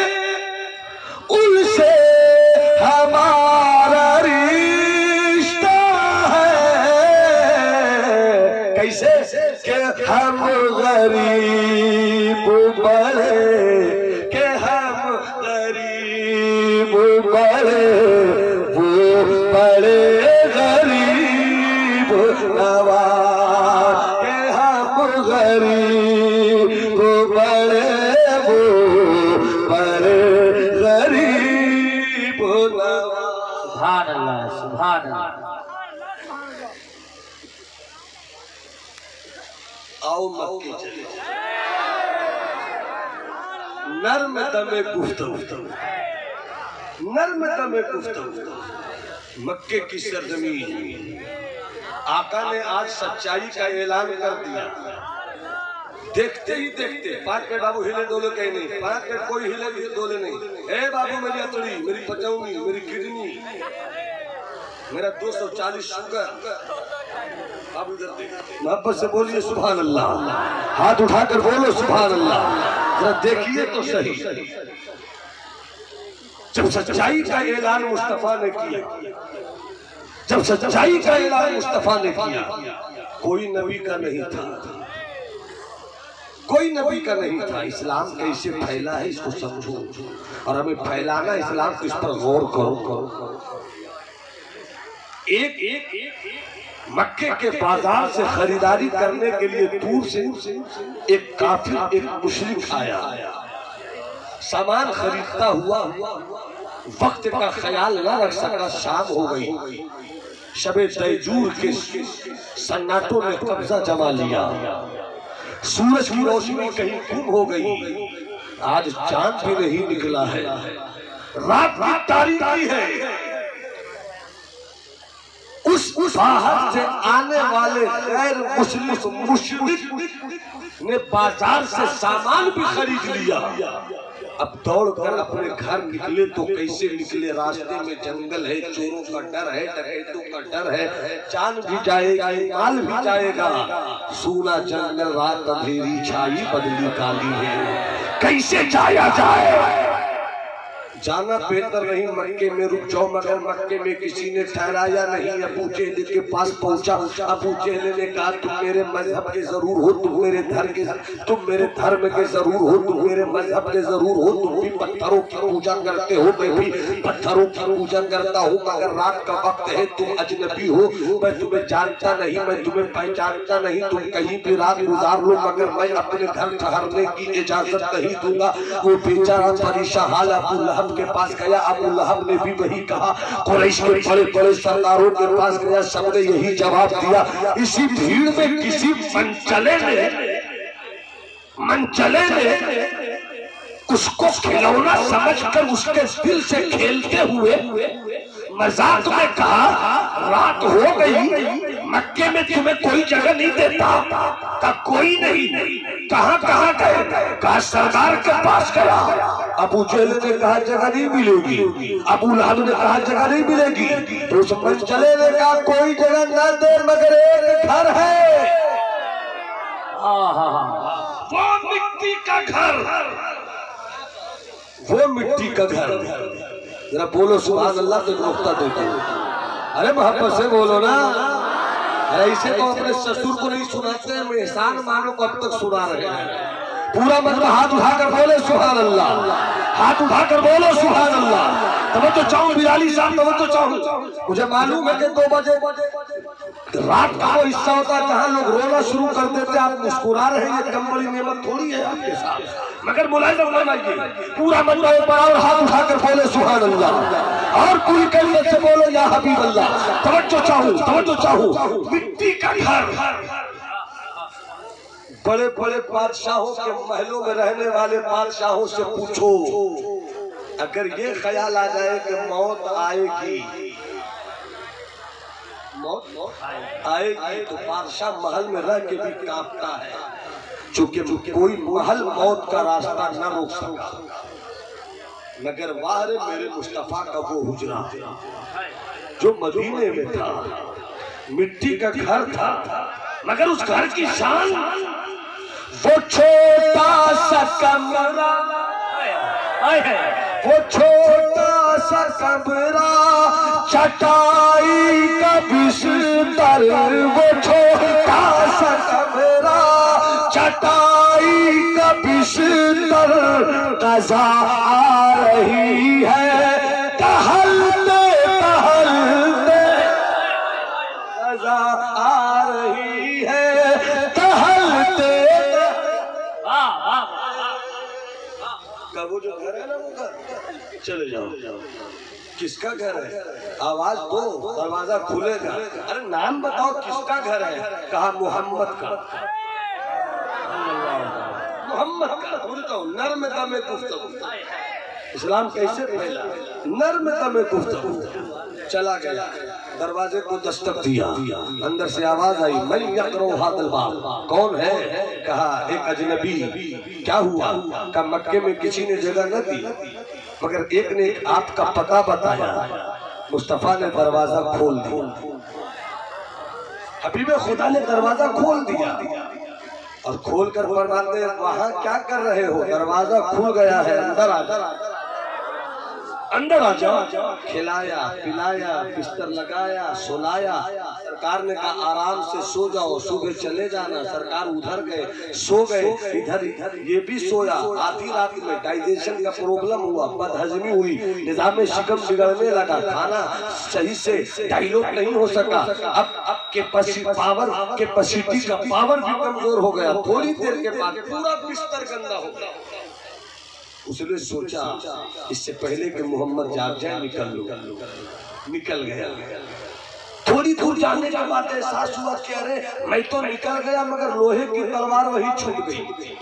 Speaker 2: उनसे हमारा रिश्ता है। कैसे कि हम गरीब बड़े, कि हम गरीब बड़े, वो बड़े गरीब नवाज, कि हम गरीब बड़े, वो बड़े गरीब नवाज।
Speaker 3: सुभान अल्लाह सुभान अल्लाह।
Speaker 2: आओ मक्के चले, नर्म दमे गुफ्तगू, नर्म दमे गुफ्तगू, मक्के की सरजमीन। आका ने आज सच्चाई का ऐलान कर दिया। देखते ही देखते पाँच मिनट बाबू हिले डोले कहीं नहीं, पाँच मिनट कोई हिले डोले नहीं। ए बाबू मेरी अतड़ी, मेरी पचौनी, मेरी किडनी, मेरा दो सौ चालीस शुगर। बाबू इधर मोहब्बत से बोलिए सुभान अल्लाह, हाथ उठाकर बोलो सुभान अल्लाह। जरा देखिए तो सही, जब सच्चाई का ऐलान मुस्तफा ने किया, जब सच्चाई का ऐलान मुस्तफा ने किया, कोई नबी का नहीं था, कोई नबी का नहीं था। इस्लाम कैसे फैला है इसको समझो, और हमें फैलाना इस्लाम को, इस पर गौर करो करो। एक एक मक्के के बाजार से खरीदारी करने के लिए दूर से एक काफिर, एक मुशरिक आया। सामान खरीदता हुआ वक्त का ख्याल न रख सका, शाम हो गई। शबे तैजूर के सन्नाटों ने कब्जा जमा लिया, सूरज की रोशनी कहीं गुम हो गई, आज चांद भी नहीं निकला है, रात भी तारीकी है। उस उस बाहर से आने वाले गैर मुस्लिम मुशरिक ने बाजार से सामान भी खरीद लिया। अब दौड़कर अपने घर निकले तो कैसे निकले? रास्ते में जंगल है, चोरों का डर है, डकैतों का डर है, जान भी जाएगा, माल भी जाएगा। सूना जंगल, रात अंधेरी छाई, बदली काली है, कैसे जाया जाए? जाना बेहतर नहीं, मक्के में रुक जाओ, मगर मक्के में किसी ने ठहराया नहीं। अबू जहल के पास पहुंचा, अबू जहल ने कहा तुम मेरे मजहब के जरूर हो, तुम मेरे धर्म के तुम मेरे धर्म के जरूर हो, तुम मेरे मजहब के जरूर हो, तुम भी पत्थरों की पूजा करते हो, मैं भी पत्थरों की पूजा करता हूँ, मगर रात का वक्त है, तुम अजनबी हो, मैं तुम्हें जानता नहीं, मैं तुम्हें पहचानता नहीं, तुम कहीं भी रात गुजार लो, मगर मैं अपने घर ठहरने की इजाजत नहीं दूंगा। वो बेचारा परेशान हाल अबू लहब के पास गया, अबू लहब ने भी वही कहा, कुरैश के बड़े बड़े सरदारों के पास गया, सबने यही जवाब दिया। इसी भीड़ में किसी मनचले ने मनचले ने उसको खिलौना समझकर उसके दिल से खेलते हुए मजाक में कहा, रात हो गई मक्के में तुम्हें कोई जगह नहीं देता? का कोई नहीं। कहां कहां गए? कहा सरदार के पास गया। अबू जहल ने कहा जगह नहीं मिलेगी। अबू लहब ने कहा जगह नहीं मिलेगी। दुश्मन चले ने कहा कोई जगह ना दे मगर एक घर है, वो मिट्टी का घर, वो मिट्टी का घर। जरा बोलो सुभान अल्लाह तो नुक्ता देते। अरे मोहब्बत से बोलो ना। ऐसे तो अपने ससुर को नहीं सुनाते हैं, एहसान मानो को अब तक सुना रहे हैं। पूरा मतलब हाथ उठाकर बोले सुभान अल्लाह, हाथ उठाकर बोलो सुभान अल्लाह। तब तो चाहूं बिलाली साहब, तब तो चाहूं। मुझे मालूम है कि दो बजे रात का वो हिस्सा होता है जहाँ लोग रोना शुरू कर देते। आप मुस्कुरा रहे हैं, कम बड़ी नेमत थोड़ी है आपके साथ। मगर मुलायम होना चाहिए। पूरा मतलब ऊपर और हाथ उठाकर बोले सुभान अल्लाह और पूरी कलियत से बोलो या हबीब अल्लाह। तवज्जो चाहूं, तवज्जो चाहूं। मिट्टी का घर। बड़े बड़े बादशाहों के महलों में रहने वाले बादशाहों से पूछो, अगर ये ख्याल आ जाए कि मौत आएगी, मौत आएगी तो बादशाह महल में रह के भी कांपता है, चूंकि कोई महल मौत का रास्ता न रोक सका। मगर वाह रे मेरे मुस्तफा का वो हुजरा जो मदीने में था, मिट्टी का घर था, मगर उस घर की शान वो छोटा सा कमरा, वो छोटा सा कमरा, चटाई का बिस्तर, वो छोटा सा कमरा, चटाई का बिस्तर, कज़ा आ रही है टहलते टहलते, कज़ा आ रही है टहलते। वो जो घर है ना, वो घर चले जाओ। किसका घर है? आवाज दो, दरवाजा खुलेगा। अरे नाम बताओ किसका घर है? कहा मोहम्मद का। मोहम्मद का। मुझे तो नर में दमे गुफ्तगू। इस्लाम कैसे फैला? नर में दमे गुफ्तगू। चला गया, दरवाजे को दस्तक दिया, अंदर से आवाज आई, मैं यकरो हादल बाब। कौन है? कहा एक अजनबी। क्या हुआ? का मक्के में किसी ने जगह न दी, मगर एक ने एक आपका पता बताया। मुस्तफा ने दरवाजा खोल दिया, हबीबे खुदा ने दरवाजा खोल दिया और खोल कर फरमाते वहां क्या कर रहे हो? दरवाजा खुल गया है, अंदर आ जा, अंदर आ जाओ। खिलाया पिलाया, बिस्तर लगाया, सुलाया। सरकार ने कहा आराम से सो जाओ, सुबह चले जाना। सरकार उधर गए, सो गए, इधर इधर ये भी सोया। आधी रात में डाइजेशन का प्रॉब्लम हुआ, बदहजमी हुई, निजाम शिकम बिगड़ने लगा, खाना सही से डाइल्यूट नहीं हो सका। अब अब कैपेसिटी पावर कैपेसिटी का पावर भी कमजोर हो गया। थोड़ी देर के बाद पूरा बिस्तर गंदा हो गया। उसने सोचा इससे पहले कि मोहम्मद जाग जाए निकल लो, निकल गया। थोड़ी दूर जाने के बाद एहसास हुआ कि अरे मैं तो निकल गया मगर लोहे की तलवार वही छूट गई।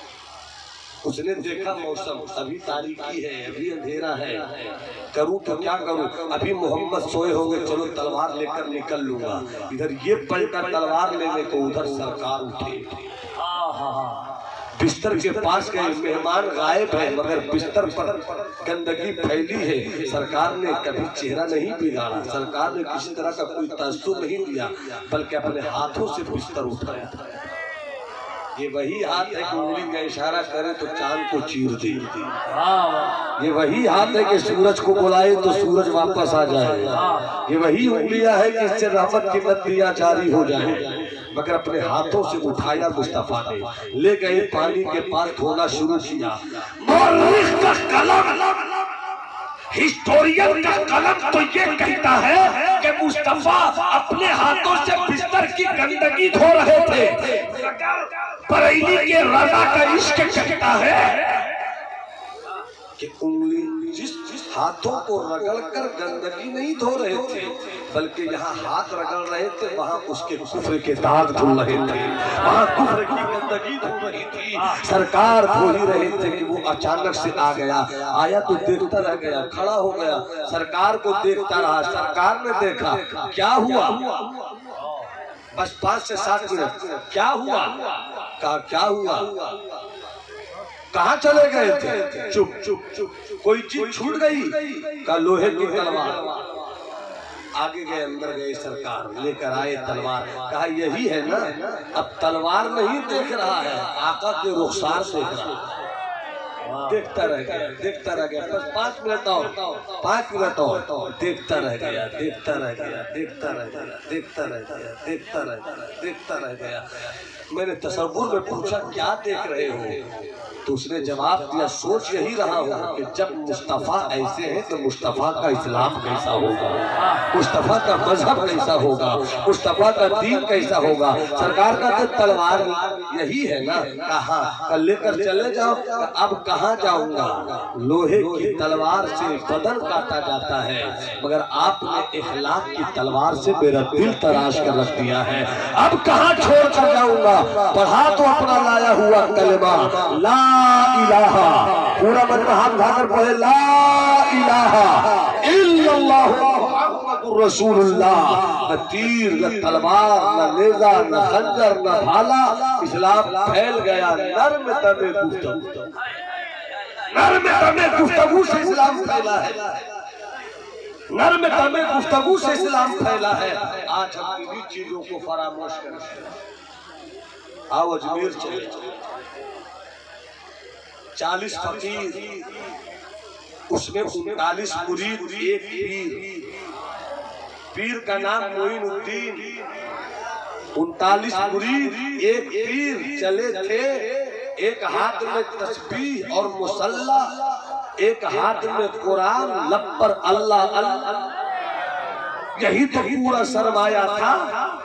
Speaker 2: उसने देखा मौसम अभी तारीकी है, अभी अंधेरा है, करूं तो क्या करूं? अभी मोहम्मद सोए होंगे, चलो तलवार लेकर निकल लूंगा। इधर ये पलटा तलवार लेने को, उधर सरकार उठे, बिस्तर के पास गए। मेहमान गायब है मगर बिस्तर पर गंदगी फैली है। सरकार ने कभी चेहरा नहीं बिगाड़ा, सरकार ने किसी तरह का कोई तअस्सुर नहीं दिया, बल्कि अपने हाथों से बिस्तर उठाया। ये वही हाथ है कि उंगली का इशारा करे तो चांद को चीर दे। ये वही हाथ है कि सूरज को बुलाए तो सूरज वापस आ जाए। ये वही उंगलियां है कि इससे रहमत की नदियां जारी हो जाए। मगर अपने हाथों से उठाया मुस्तफा ने, ले गए पानी के पास धोना शुरू किया। मौलिक का कलम, हिस्टोरियन का कलम तो ये कहता है कि मुस्तफा अपने हाथों से बिस्तर की गंदगी धो रहे थे। बरेली के रज़ा का इश्क कहता है कि उंगली जिस जिस हाथों को रगड़कर गंदगी नहीं धो रहे थे, बल्कि यहाँ हाथ रगड़ रहे थे, वहाँ उसके कुफ्र के दाग धुल रहे थे, वहाँ कुफ्र की गंदगी धुल रही थी। सरकार धो ही रहे थे कि वो अचानक से आ गया। आया तो देखता रह गया, खड़ा हो गया, सरकार को देखता रहा। सरकार ने देखा, क्या हुआ? बस पाँच से सात मिनट। क्या हुआ? कहा क्या हुआ? कहाँ चले गए थे? चुप चुप चुप। कोई चीज छूट गई? का लोहे की तलवार। आगे गए, अंदर गए, सरकार लेकर आए तलवार। कहा यही है ना? अब तलवार नहीं देख रहा है, आका के रुखसार देख रहा है। देखता रह गया, देखता रह गया। बस पाँच मिनट और, पाँच मिनट और। देखता रह गया, देखता रह गया, देखता रह गया, देखता रह गया, देखता रह गया, देखता रह गया। मैंने तसव्वुर में पूछा क्या देख रहे हो? तो उसने जवाब दिया, सोच यही रहा हूँ कि जब मुस्तफ़ा ऐसे हैं तो मुस्तफ़ा का इस्लाम कैसा होगा, मुस्तफ़ा का मजहब कैसा होगा, मुस्तफ़ा का दीन कैसा होगा। सरकार का तो तलवार यही है ना? कहाँ? कल लेकर चले जाओ। अब कहाँ जाऊंगा? लोहे की तलवार से बदन काटा जाता है, मगर आपने इखलाक की तलवार से मेरा दिल तराश कर रख दिया है। अब कहाँ छोड़ कर जाऊंगा? पढ़ा तो अपना लाया हुआ कलमा ला इलाहा, पूरा मन में हाथ उठाकर पढ़े ला इलाहा इल्लल्लाह मुहम्मदुर रसूलुल्लाह। न तीर, न तलवार, न नेजा, न खंजर, न भाला, इस्लाम फैल गया। नर्म तमे गुफ्तगू, नर्म तमे गुफ्तगू से इस्लाम फैला है, नर्म तमे गुफ्तगू से इस्लाम फैला है। आज हम किन्हीं चीजों को फरामोश करते हैं। आओ अजमेर चले, चालीस फकीर, उसमें उनतालीस मुरीद, एक पीर। पीर का नाम मोइनुद्दीन, उनतालीस मुरीद, एक पीर चले थे। एक हाथ में तस्बीह और मुसल्ला, एक हाथ में कुरान, लब पर अल्लाह अल्लाह। यही तो पूरा सरमाया था।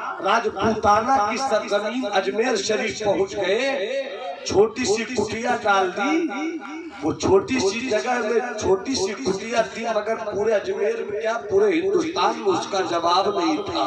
Speaker 2: राजपूताना की सरजमीन अजमेर शरीफ पहुंच गए। छोटी सी कुटिया डाल दी। वो छोटी सी जगह में छोटी सी कुटिया थी, मगर पूरे अजमेर में क्या पूरे हिंदुस्तान में उसका जवाब नहीं था।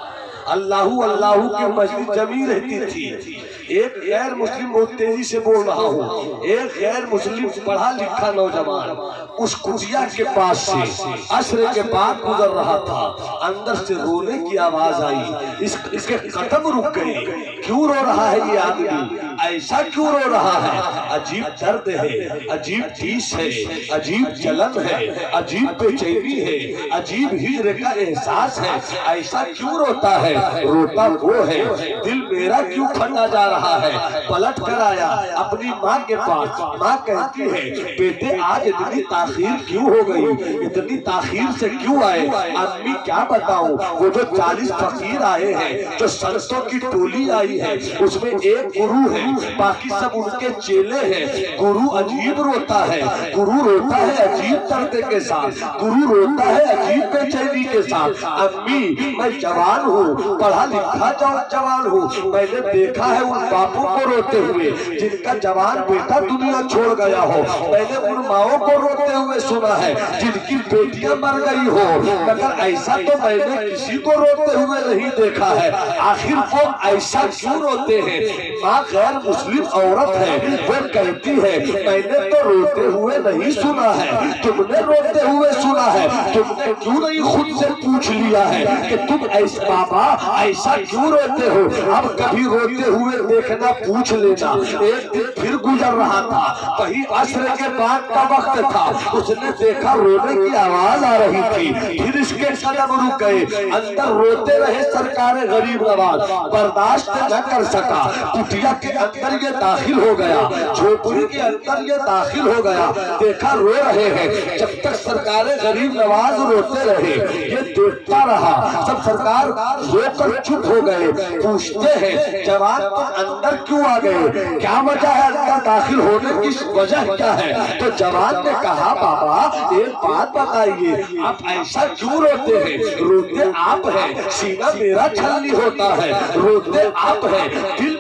Speaker 2: अल्लाहू अल्लाहू की मस्जिद जमी रहती थी। एक गैर मुस्लिम बहुत तेजी से बोल रहा हूँ, एक गैर मुस्लिम पढ़ा लिखा नौजवान उस कुटिया के पास से असर के बाद गुजर रहा था। अंदर से रोने की आवाज आई। इस, इसके कदम रुक गए। क्यों रो रहा है ये आदमी? ऐसा क्यों रो रहा है? अजीब दर्द है, अजीब टीस है, अजीब जलन है, अजीब बेचैनी है, अजीब हिज्र का एहसास है। ऐसा क्यों रोता है? रोता वो है, दिल मेरा क्यों फटा जा रहा है। पलट कर आया अपनी माँ के पास। माँ कहती है, बेटे आज इतनी ताखीर क्यों हो गई? इतनी ताखीर से क्यों आए? अम्मी क्या बताऊं, वो जो चालीस फकीर आए हैं, जो संतों की टोली आई है, उसमें एक गुरु है, बाकी सब उनके चेले हैं। गुरु अजीब रोता है, गुरु रोता है अजीब दर्द के साथ, गुरु रोता है अजीब बेचैनी के साथ। अम्मी मैं जवान हूँ, पढ़ा लिखा जवान हूँ, मैंने देखा है उन बापों को रोते हुए जिनका जवान बेटा दुनिया छोड़ गया हो। मैंने उन माओं को रोते हुए सुना है जिनकी बेटियां मर गई हो, मगर ऐसा तो मैंने किसी को रोते हुए नहीं देखा है। आखिर वो ऐसा क्यों रोते हैं? माँ गैर मुस्लिम औरत है, वो कहती है मैंने तो रोते हुए नहीं सुना है, तुमने रोते हुए सुना है। तुमने क्यों नहीं खुद से पूछ लिया है कि तुम ऐसा बाबा ऐसा क्यों रोते हो? अब कभी रोते हुए देखना, पूछ लेना। एक दिन फिर गुजर रहा था, कहीं असर के बाद का वक्त था, उसने देखा रोने की आवाज आ रही थी। फिर इसके कदम रुक गए। अंदर रोते रहे सरकार गरीब नवाज, बर्दाश्त न कर सका, कुटिया के अंदर ये दाखिल हो गया, झोपड़ी के अंदर ये दाखिल हो गया। देखा रो रहे हैं। जब तक सरकार गरीब नवाज रोते रहे, ये देखता रहा। सब सरकार रोकर चुप हो गए। पूछते हैं जवान तो अंदर क्यों आ गए? क्या वजह है अंदर दाखिल होने की? वजह क्या है? तो जवान ने कहा बाबा एक बात बताइए, आप ऐसा क्यों रोते हैं? रोते आप हैं, सीना मेरा छलनी होता है। रोते आप हैं, दिल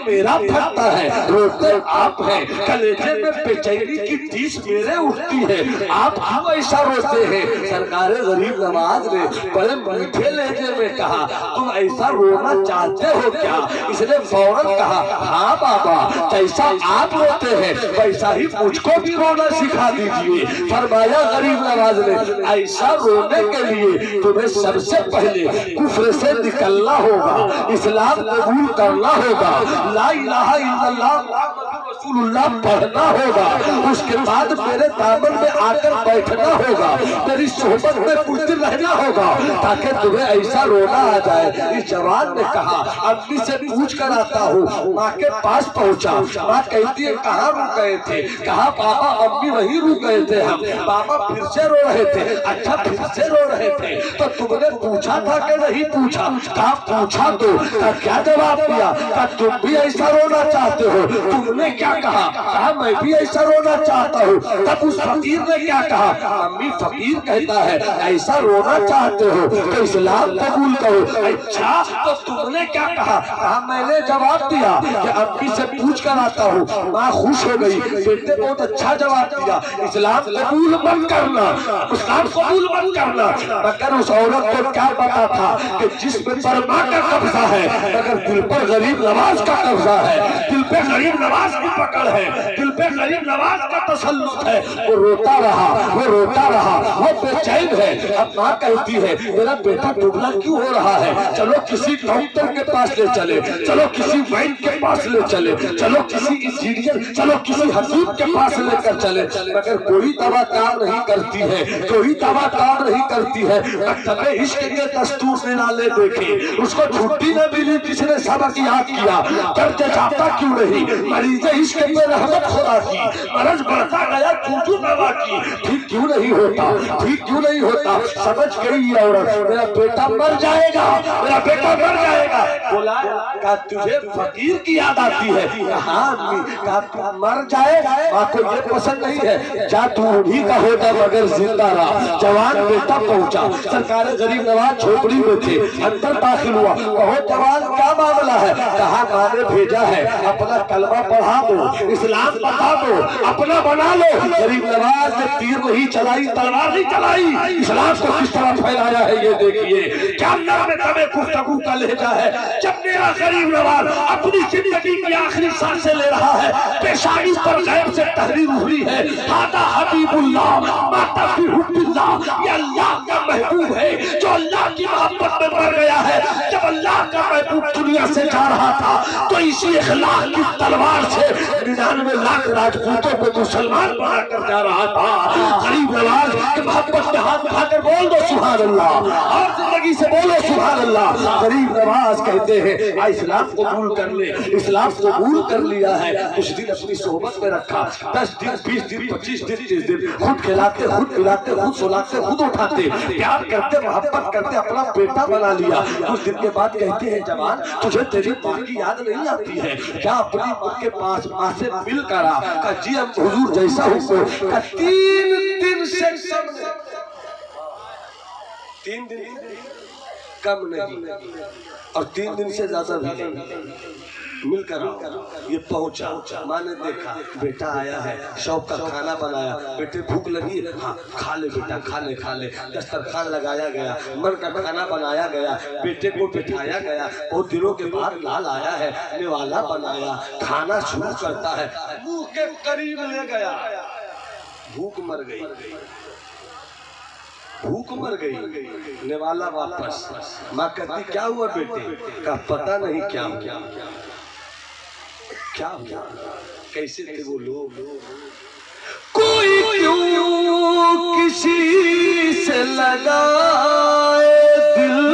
Speaker 2: मेरा फटता है, रोते आप हैं, कलेजे में बेचैनी की टीस मेरे उठती है, आप क्यों ऐसा रोते हैं? सरकार गरीब नवाज ने बड़े मीठे लहजे में कहा, तुम ऐसा रोना चाहते हो क्या? इसने फौरन कहा, हाँ बाबा, जैसा आप रोते हैं वैसा ही मुझको भी रोना सिखा दीजिए। फरमाया गरीब नवाज ने, ऐसा रोने के लिए तुम्हें सबसे पहले कुफ्र से निकलना होगा, इस्लाम कबूल करना होगा, ला इलाहा इल्लल्लाह रसूलुल्लाह पढ़ना होगा, उसके बाद मेरे दामन में आकर बैठना होगा, मेरी सोहबत में कुछ दिन रहना होगा, ताकि तुम्हें ऐसा रोना आ जाए। इस जवान ने कहा, अम्मी से पूछ कर आता हूँ। माँ के पास पहुँचा, माँ कहती है, कहाँ रुक गए थे? कहा बाबा अम्मी वहीं रुक गए थे हम। बाबा फिर से रो रहे थे। अच्छा फिर से रो रहे थे तो तुमने पूछा था कि नहीं पूछा? कहा पूछा तो। कहा क्या जवाब दिया? कहा तुम भी ऐसा रोना चाहते हो? तुमने क्या कहा? कहा मैं भी ऐसा रोना चाहता हूँ। तब उस फकीर ने क्या कहा? अम्मी फकीर कहता है ऐसा रोना चाहते हो तो इस्लाम कबूल करो। अच्छा तो तुमने क्या कहा? कहा मैंने जवाब दिया कि अम्मी से पूछ कर आता हूँ। माँ खुश हो गई, बेटे बहुत अच्छा जवाब दिया, इस्लाम कबूल मत करना, इस्लाम कबूल मत करना। मगर उस औरत को क्या पता था कि जिसमें पर माँ का कब्जा है मगर दिल पर गरीब नवाज का कब्जा है, दिल पे गरीब नवाज की पकड़ है, दिल पे गरीब नवाज का तसल्लुत है। वो रोता रहा, वो रोता रहा, वो बेचैन है। अब माँ कहती है मेरा बेटा दुबला क्यों हो रहा है? चलो किसी डॉक्टर के पास ले चले, चलो किसी वैद्य के पास ले चले, चलो किसी इंजीनियर, चलो किसी हकीम के पास लेकर चले, मगर कोई दवा काम नहीं करती है, कोई दवा काम नहीं करती है। तबे इश्क के दस्तूर निराले देखे, उसको छुट्टी न मिली, जिसने सबक याद किया, दर्द जाता क्यों नहीं? मरीज इश्क पे रहमत खुदा की, मरज बढ़ता गया चूचू दवा की, ठीक क्यों नहीं होता? ठीक क्यों नहीं होता? समझ गई औरत, मेरा बेटा मर जाएगा, मेरा बेटा मर जाएगा। बोला का तुझे फकीर की याद आती है? हाँ का तू मर जाए, माँ को ये पसंद नहीं है, जा तू उन्हीं का होता मगर जिंदा रहा। जवान बेटा पहुंचा, सरकार गरीब नवाज झोपड़ी में थे, अंदर दाखिल हुआ। बहुत जवान क्या मामला है? कहा माँ ने भेजा है, अपना कलमा पढ़ा दो, इस्लाम बता दो, अपना बना लो। गरीब नवाज ने तीर नहीं चलाई, तलवार नहीं चलाई, इस्लाम को किस तरह फैलाया है ये देखिए। क्या अंदर में तबे गुफ्तगू का लहजा है। जब मेरा गरीब नवाज अपनी जिंदगी की आखिरी सांसें ले रहा है, पेशानी पर गैब से तहरीर हुई है, हादा हबीबुल्लाह माता फी हुब्बिल्लाह, ये अल्लाह का महबूब है जो अल्लाह की मोहब्बत में मर गया है। जब अल्लाह का महबूब दुनिया से जा रहा था तो इसी इखलाक की तलवार से निन्यानवे लाख राजपूतों को मुसलमान बनाकर जा रहा था। गरीब नवाज की मोहब्बत में हाथ उठाकर बोल दो सुभान अल्लाह, और जिंदगी से बोलो सुभान अल्लाह। गरीब नवाज कहते हैं इस्लाम कबूल कर ले, इस्लाम कबूल कर लिया है। कुछ दिन अपनी सोहबत में रखा, दस दिन बीस दिन पच्चीस दिन तीस दिन, खुद खिलाते खुद पिलाते खुद सुलाते खुद उठाते, प्यार करते मोहब्बत करते अपना बेटा बना लिया। कुछ दिन के बाद कहते हैं जवान तुझे तेरी माँ की याद नहीं आती है क्या? अपनी माँ के पास माँ से मिल कर आ। का जी हम हुजूर जैसा हुक्म। का तीन दिन से तीन दिन कम नहीं और तीन दिन से ज्यादा भी नहीं, मिलकर आओ। ये पहुंचा, माँ ने देखा बेटा आया है, शौक का खाना बनाया, बेटे भूख लगी, हाँ खा ले बेटा, खा ले खा ले। दस्तरखान लगाया गया, मन का खाना बनाया गया, बेटे को बिठाया गया। बहुत दिनों के बाद लाल आया है, निवाला बनाया, खाना शुरू करता है, मुंह के करीब ले गया, भूख मर गई, भूख मर गई। निवाला वापस, माँ कहती क्या हुआ बेटे? का पता नहीं क्या हुआ, क्या हुआ, कैसे थे वो लोग? कोई क्यों किसी से लगाए दिल,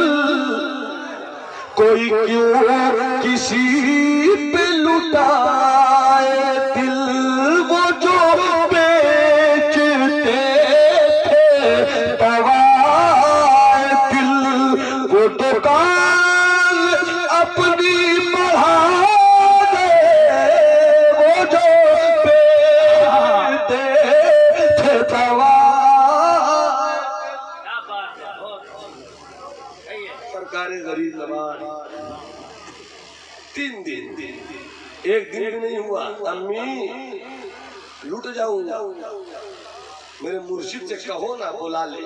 Speaker 2: कोई क्यों किसी पे लुटाए दिल, वो जो बेचते थे दवाए दिल, वो दुकान अपनी बढ़ा दे, वो जो बेचते थे दवाए। सरकार गरीब नवाज तीन दिन एक दिन भी नहीं हुआ अम्मी लुट जाऊंगा, मेरे मुर्शिद से कहो ना बुला ले।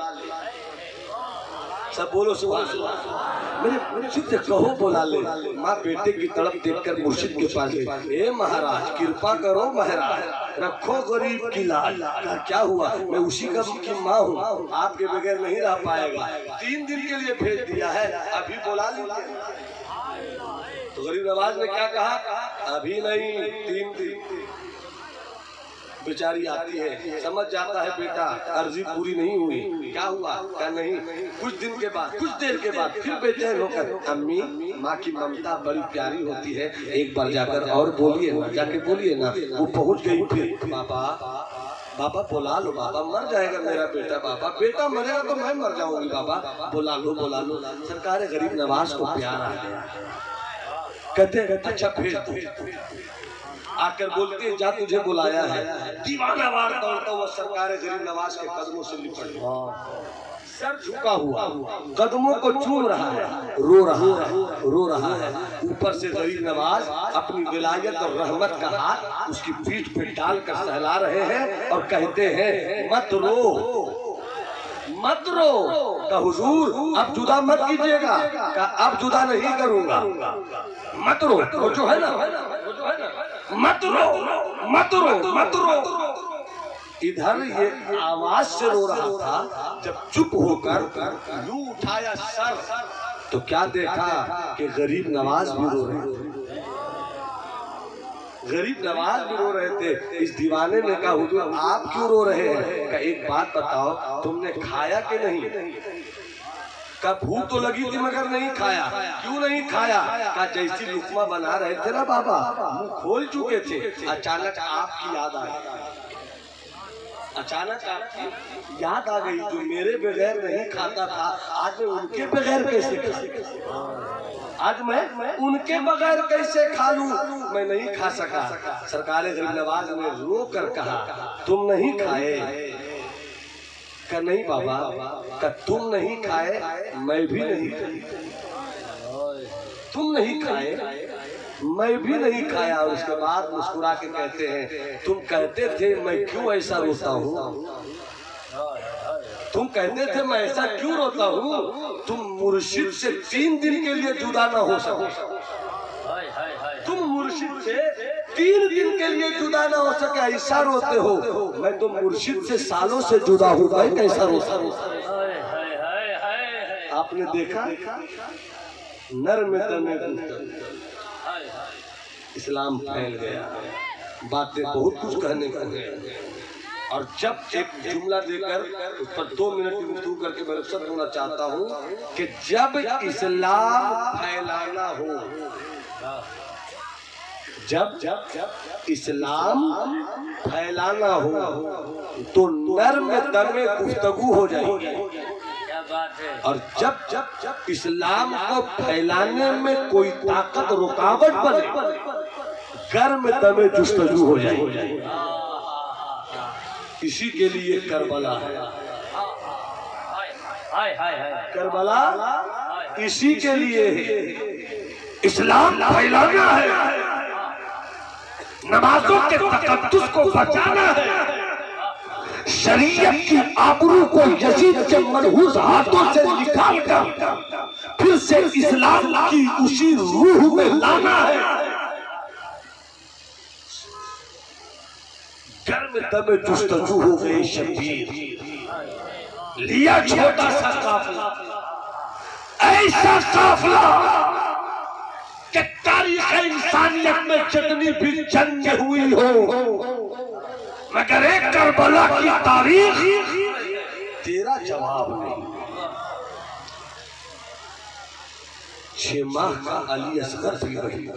Speaker 2: सब बोलो सुभान अल्लाह। मेरे मुर्शिद से कहो बुला ले। माँ बेटे की तड़प देखकर मुर्शिद के पास गई। ए महाराज कृपा करो महाराज, रखो गरीब की लाल। क्या हुआ? मैं उसी का की माँ हूँ, आपके बगैर नहीं रह पाएगा। तीन दिन के लिए भेज दिया है, अभी बुला लीजिए। तो गरीब नवाज ने क्या कहा? अभी नहीं, तीन दिन। बेचारी आती है, समझ जाता है बेटा अर्जी पूरी नहीं हुई। क्या हुआ? क्या नहीं। कुछ दिन के बाद, कुछ देर के बाद फिर बेचैन होकर, अम्मी माँ की ममता बड़ी प्यारी होती है, एक बार जाकर और बोलिए ना, जाके बोलिए ना। वो पहुँच गई फिर, बाबा बाबा बुला लो, बाबा मर जाएगा मेरा बेटा, बाबा बेटा मरेगा तो मैं मर जाऊंगी, बाबा बुला लो बुला लो। सरकार गरीब नवाज को प्यार आ गया, कहते अच्छा भेज दो। आकर बोलते हैं जा तुझे बुलाया है। दीवाना वार दौड़ता हुआ सरकार गरीब नवाज के कदमों से लिपट गया, सर झुका हुआ, कदमों को चूम रहा है, रो रहा है रो रहा है। ऊपर से गरीब नवाज अपनी विलायत और रहमत का हाथ उसकी पीठ पे डालकर सहला रहे हैं और कहते हैं मत रो मत रो। का हुजूर अब जुदा मत कीजिएगा, का अब जुदा नहीं करूंगा, मत रो। वो जो है ना, मत रो मत रो मत रो। इधर ये आवाज से रो रहा था, जब चुप होकर लू उठाया सर तो क्या देखा कि गरीब नवाज भी रो रहे थे। गरीब नवाज भी रो रहे थे। इस दीवाने ने कहा हुजूर आप क्यों रो रहे हैं? का एक बात बताओ, तुमने खाया कि नहीं? का भूख तो लगी थी मगर नहीं खाया। क्यों नहीं खाया? का जैसी लुकमा बना रहे थे ना बाबा, मुंह खोल चुके थे, अचानक आपकी याद आ गई। अचानक आपकी याद आ गई, जो मेरे बगैर नहीं खाता था आज मैं उनके बगैर कैसे खा आज मैं उनके बगैर कैसे खा लूं? मैं नहीं खा सका। सरकार गरीब नवाज ने रो कर कहा तुम नहीं खाए? का नहीं बाबा, का तुम नहीं खाए मैं भी नहीं, तुम नहीं खाए मैं भी नहीं खाया। और उसके बाद मुस्कुरा के कहते हैं तुम कहते थे मैं क्यों ऐसा रोता हूँ, तुम कहते थे मैं ऐसा क्यों रोता हूँ, तुम मुर्शिद से तीन दिन के लिए जुदा ना हो सको, तुम मुर्शिद से तीन दिन के लिए जुदा ना हो सके ऐसा रोते हो। मैं तो मुर्शिद से सालों से जुदा हूँ, मैं कैसा रोता हूँ। आपने देखा नर में दमे इस्लाम फैल गया, बातें बहुत कुछ कहने को है। और जब एक जुमला देकर उस पर दो मिनट की गुफ्तगू करके मैं सब बोलना चाहता हूँ कि जब इस्लाम फैलाना हो, जब जब जब इस्लाम फैलाना हो तो नर में दमे गुफ्तगू हो जाएगी। और जब जब जब इस्लाम को फैलाने में कोई ताकत रुकावट बने, गर्म दमे जुस्तजू हो जाएगी। इसी के लिए करबला है, करबला इसी के लिए है। इस्लाम फैलाना है, नमाजों के तकद्दुस को बचाना है, शरीयत की आबरू को यजीद के मनहूस हाथों से निकाल कर फिर से इस्लाम की उसी रूह में लाना है। गर्म दमे जुस्तजू हो गए शबीर, लिया छोटा सा काफिला, ऐसा काफिला कि तारीख इंसानियत में जितनी भी जंग हुई हो मगर एक करबला की तारीख तेरा जवाब नहीं। छह माह का अली असगर भी वही,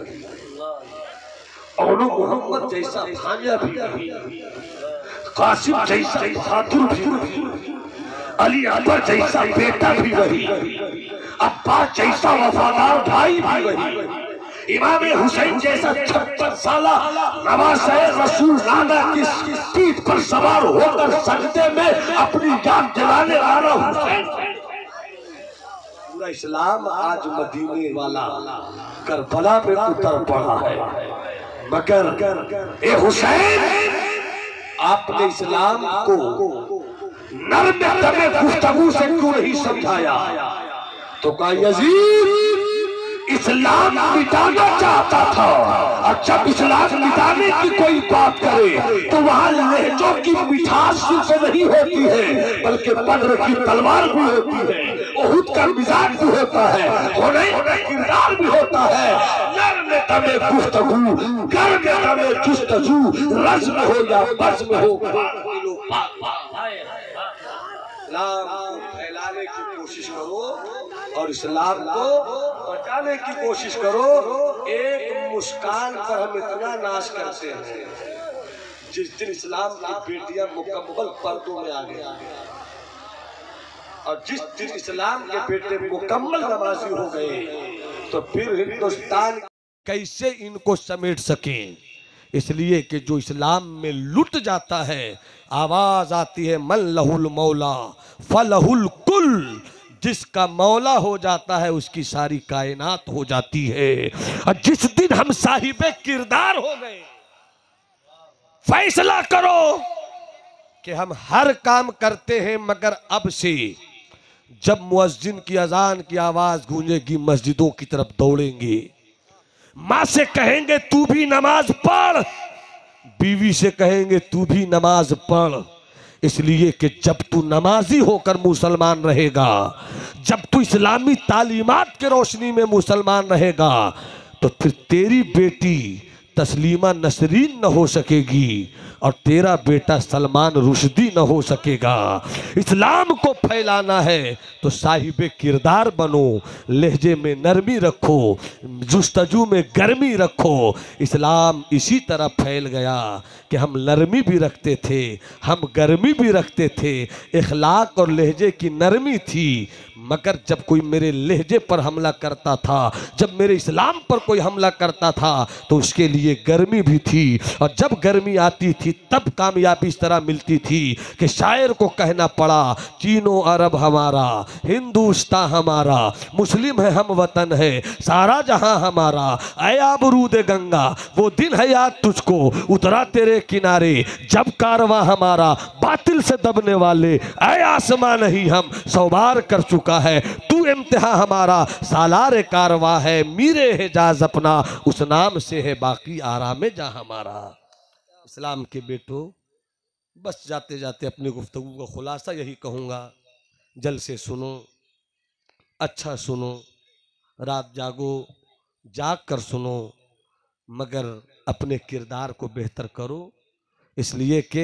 Speaker 2: और मोहम्मद जैसा भांजा भी वही, कासिम जैसा बहादुर भी वही, अली अकबर जैसा बेटा भी वही, अब्बास जैसा वफादार भाई भी वही, इमाम हुसैन जैसा छप्पन साला नवाज़े रसूल नाना की पीठ पर सवार होकर सजदे में अपनी जान दिलाने वाला हुसैन। पूरा इस्लाम आज मदीने वाला करबला में उतर पड़ा है। मगर ए हुसैन, आपने इस्लाम को नर्म दमे गुफ्तगू से क्यों नहीं समझाया? तो कहा यजीद इस्लाम मिटाना चाहता था, और जब इस्लाम मिटाने की कोई बात करे तो वहां लहजों की मिठास से नहीं होती है, बल्कि बद्र की तलवार भी होती है, उहुद का मिजाज भी होता है, हुनैन का किरदार भी होता है। नर्म दमे गुफ्तगू, गर्म दमे जुस्तजू, रज़्म हो या बज़्म हो, इस्लाम को फैलाने की कोशिश करो और इस्लाम को बचाने की कोशिश करो। एक मुस्कान पर हम इतना नाश करते हैं, जिस दिन इस्लाम की बेटियां मुकम्मल पर्दों में आ गई, और जिस दिन इस्लाम के बेटे मुकम्मल नमाजी हो गए, तो फिर हिंदुस्तान कैसे इनको समेट सकें? इसलिए कि जो इस्लाम में लुट जाता है, आवाज आती है मन लहुल मौला फलहुल कुल, जिसका मौला हो जाता है उसकी सारी कायनात हो जाती है। और जिस दिन हम साहिबे किरदार हो गए, फैसला करो कि हम हर काम करते हैं, मगर अब से जब मुअज्जिन की अजान की आवाज गूंजेगी मस्जिदों की तरफ दौड़ेंगे, माँ से कहेंगे तू भी नमाज पढ़, बीवी से कहेंगे तू भी नमाज पढ़। इसलिए कि जब तू नमाजी होकर मुसलमान रहेगा, जब तू इस्लामी तालीमात के रोशनी में मुसलमान रहेगा, तो फिर तेरी बेटी तस्लीमा नसरीन न हो सकेगी और तेरा बेटा सलमान रुश्दी न हो सकेगा। इस्लाम को फैलाना है तो साहिबे किरदार बनो, लहजे में नरमी रखो, जुस्तजू में गर्मी रखो। इस्लाम इसी तरह फैल गया कि हम नरमी भी रखते थे, हम गर्मी भी रखते थे, इखलाक और लहजे की नरमी थी, मगर जब कोई मेरे लहजे पर हमला करता था, जब मेरे इस्लाम पर कोई हमला करता था, तो उसके लिए गर्मी भी थी। और जब गर्मी आती थी तब कामयाबी इस तरह मिलती थी कि शायर को कहना पड़ा, चीनो अरब हमारा, हिंदुस्तान हमारा, मुस्लिम है हम वतन है, सारा जहां हमारा, ऐ आबरूद गंगा वो दिन है याद तुझको, उतरा तेरे किनारे जब कारवां हमारा, बातिल से दबने वाले ऐ आसमां नहीं हम सौ बार कर चुका है, तू इम्तिहान हमारा, सालार कारवा है, मीरे हिजाज अपना, उस नाम से है बाकी आराम जहां हमारा। इस्लाम के बेटो, बस जाते जाते अपनी गुफ्तगू का खुलासा यही कहूँगा, जल से सुनो, अच्छा सुनो, रात जागो, जाग कर सुनो, मगर अपने किरदार को बेहतर करो। इसलिए कि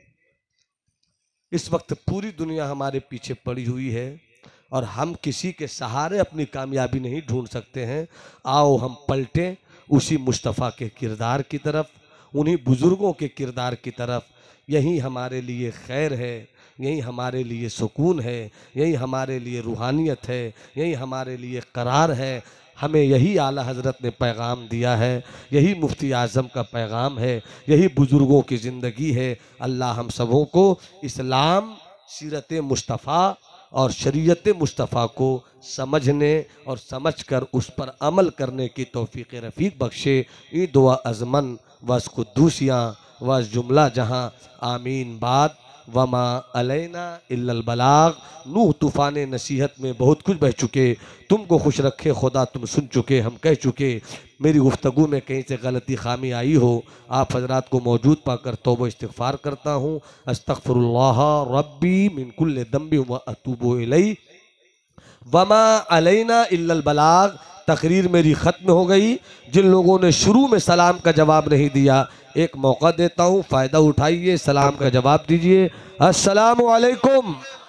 Speaker 2: इस वक्त पूरी दुनिया हमारे पीछे पड़ी हुई है और हम किसी के सहारे अपनी कामयाबी नहीं ढूंढ सकते हैं। आओ हम पलटें उसी मुस्तफ़ा के किरदार की तरफ, उन्हीं बुज़ुर्गों के किरदार की तरफ। यही हमारे लिए खैर है, यही हमारे लिए सुकून है, यही हमारे लिए रूहानियत है, यही हमारे लिए करार है। हमें यही आला हज़रत ने पैगाम दिया है, यही मुफ्ती आज़म का पैगाम है, यही बुज़ुर्गों की ज़िंदगी है। अल्लाह हम सबों को इस्लाम, सीरत मुस्तफ़ा और शरीयत मुस्तफ़ा को समझने और समझकर उस पर अमल करने की तौफ़ीक़ रफ़ीक बख्शे। ई दुआ अज़मन वस कुद्दूसियाँ वस जुमला जहाँ, आमीन। बाद वमा अलैना इल्लल बलाग। नूह तूफ़ान नसीहत में बहुत कुछ बह चुके, तुमको खुश रखे खुदा, तुम सुन चुके, हम कह चुके। मेरी गुफ्तगू में कहीं से गलती खामी आई हो, आप हजरात को मौजूद पाकर तौबा इस्तिग़फ़ार करता हूँ। अस्तग़फ़िरुल्लाह रब्बी मिन कुल्लि दम्बि व अतूबु इलैहि वमा अलैना इल्लल बलाग। तकरीर मेरी ख़त्म हो गई। जिन लोगों ने शुरू में सलाम का जवाब नहीं दिया, एक मौका देता हूँ, फ़ायदा उठाइए, सलाम का जवाब दीजिए। अस्सलामु अलैकुम।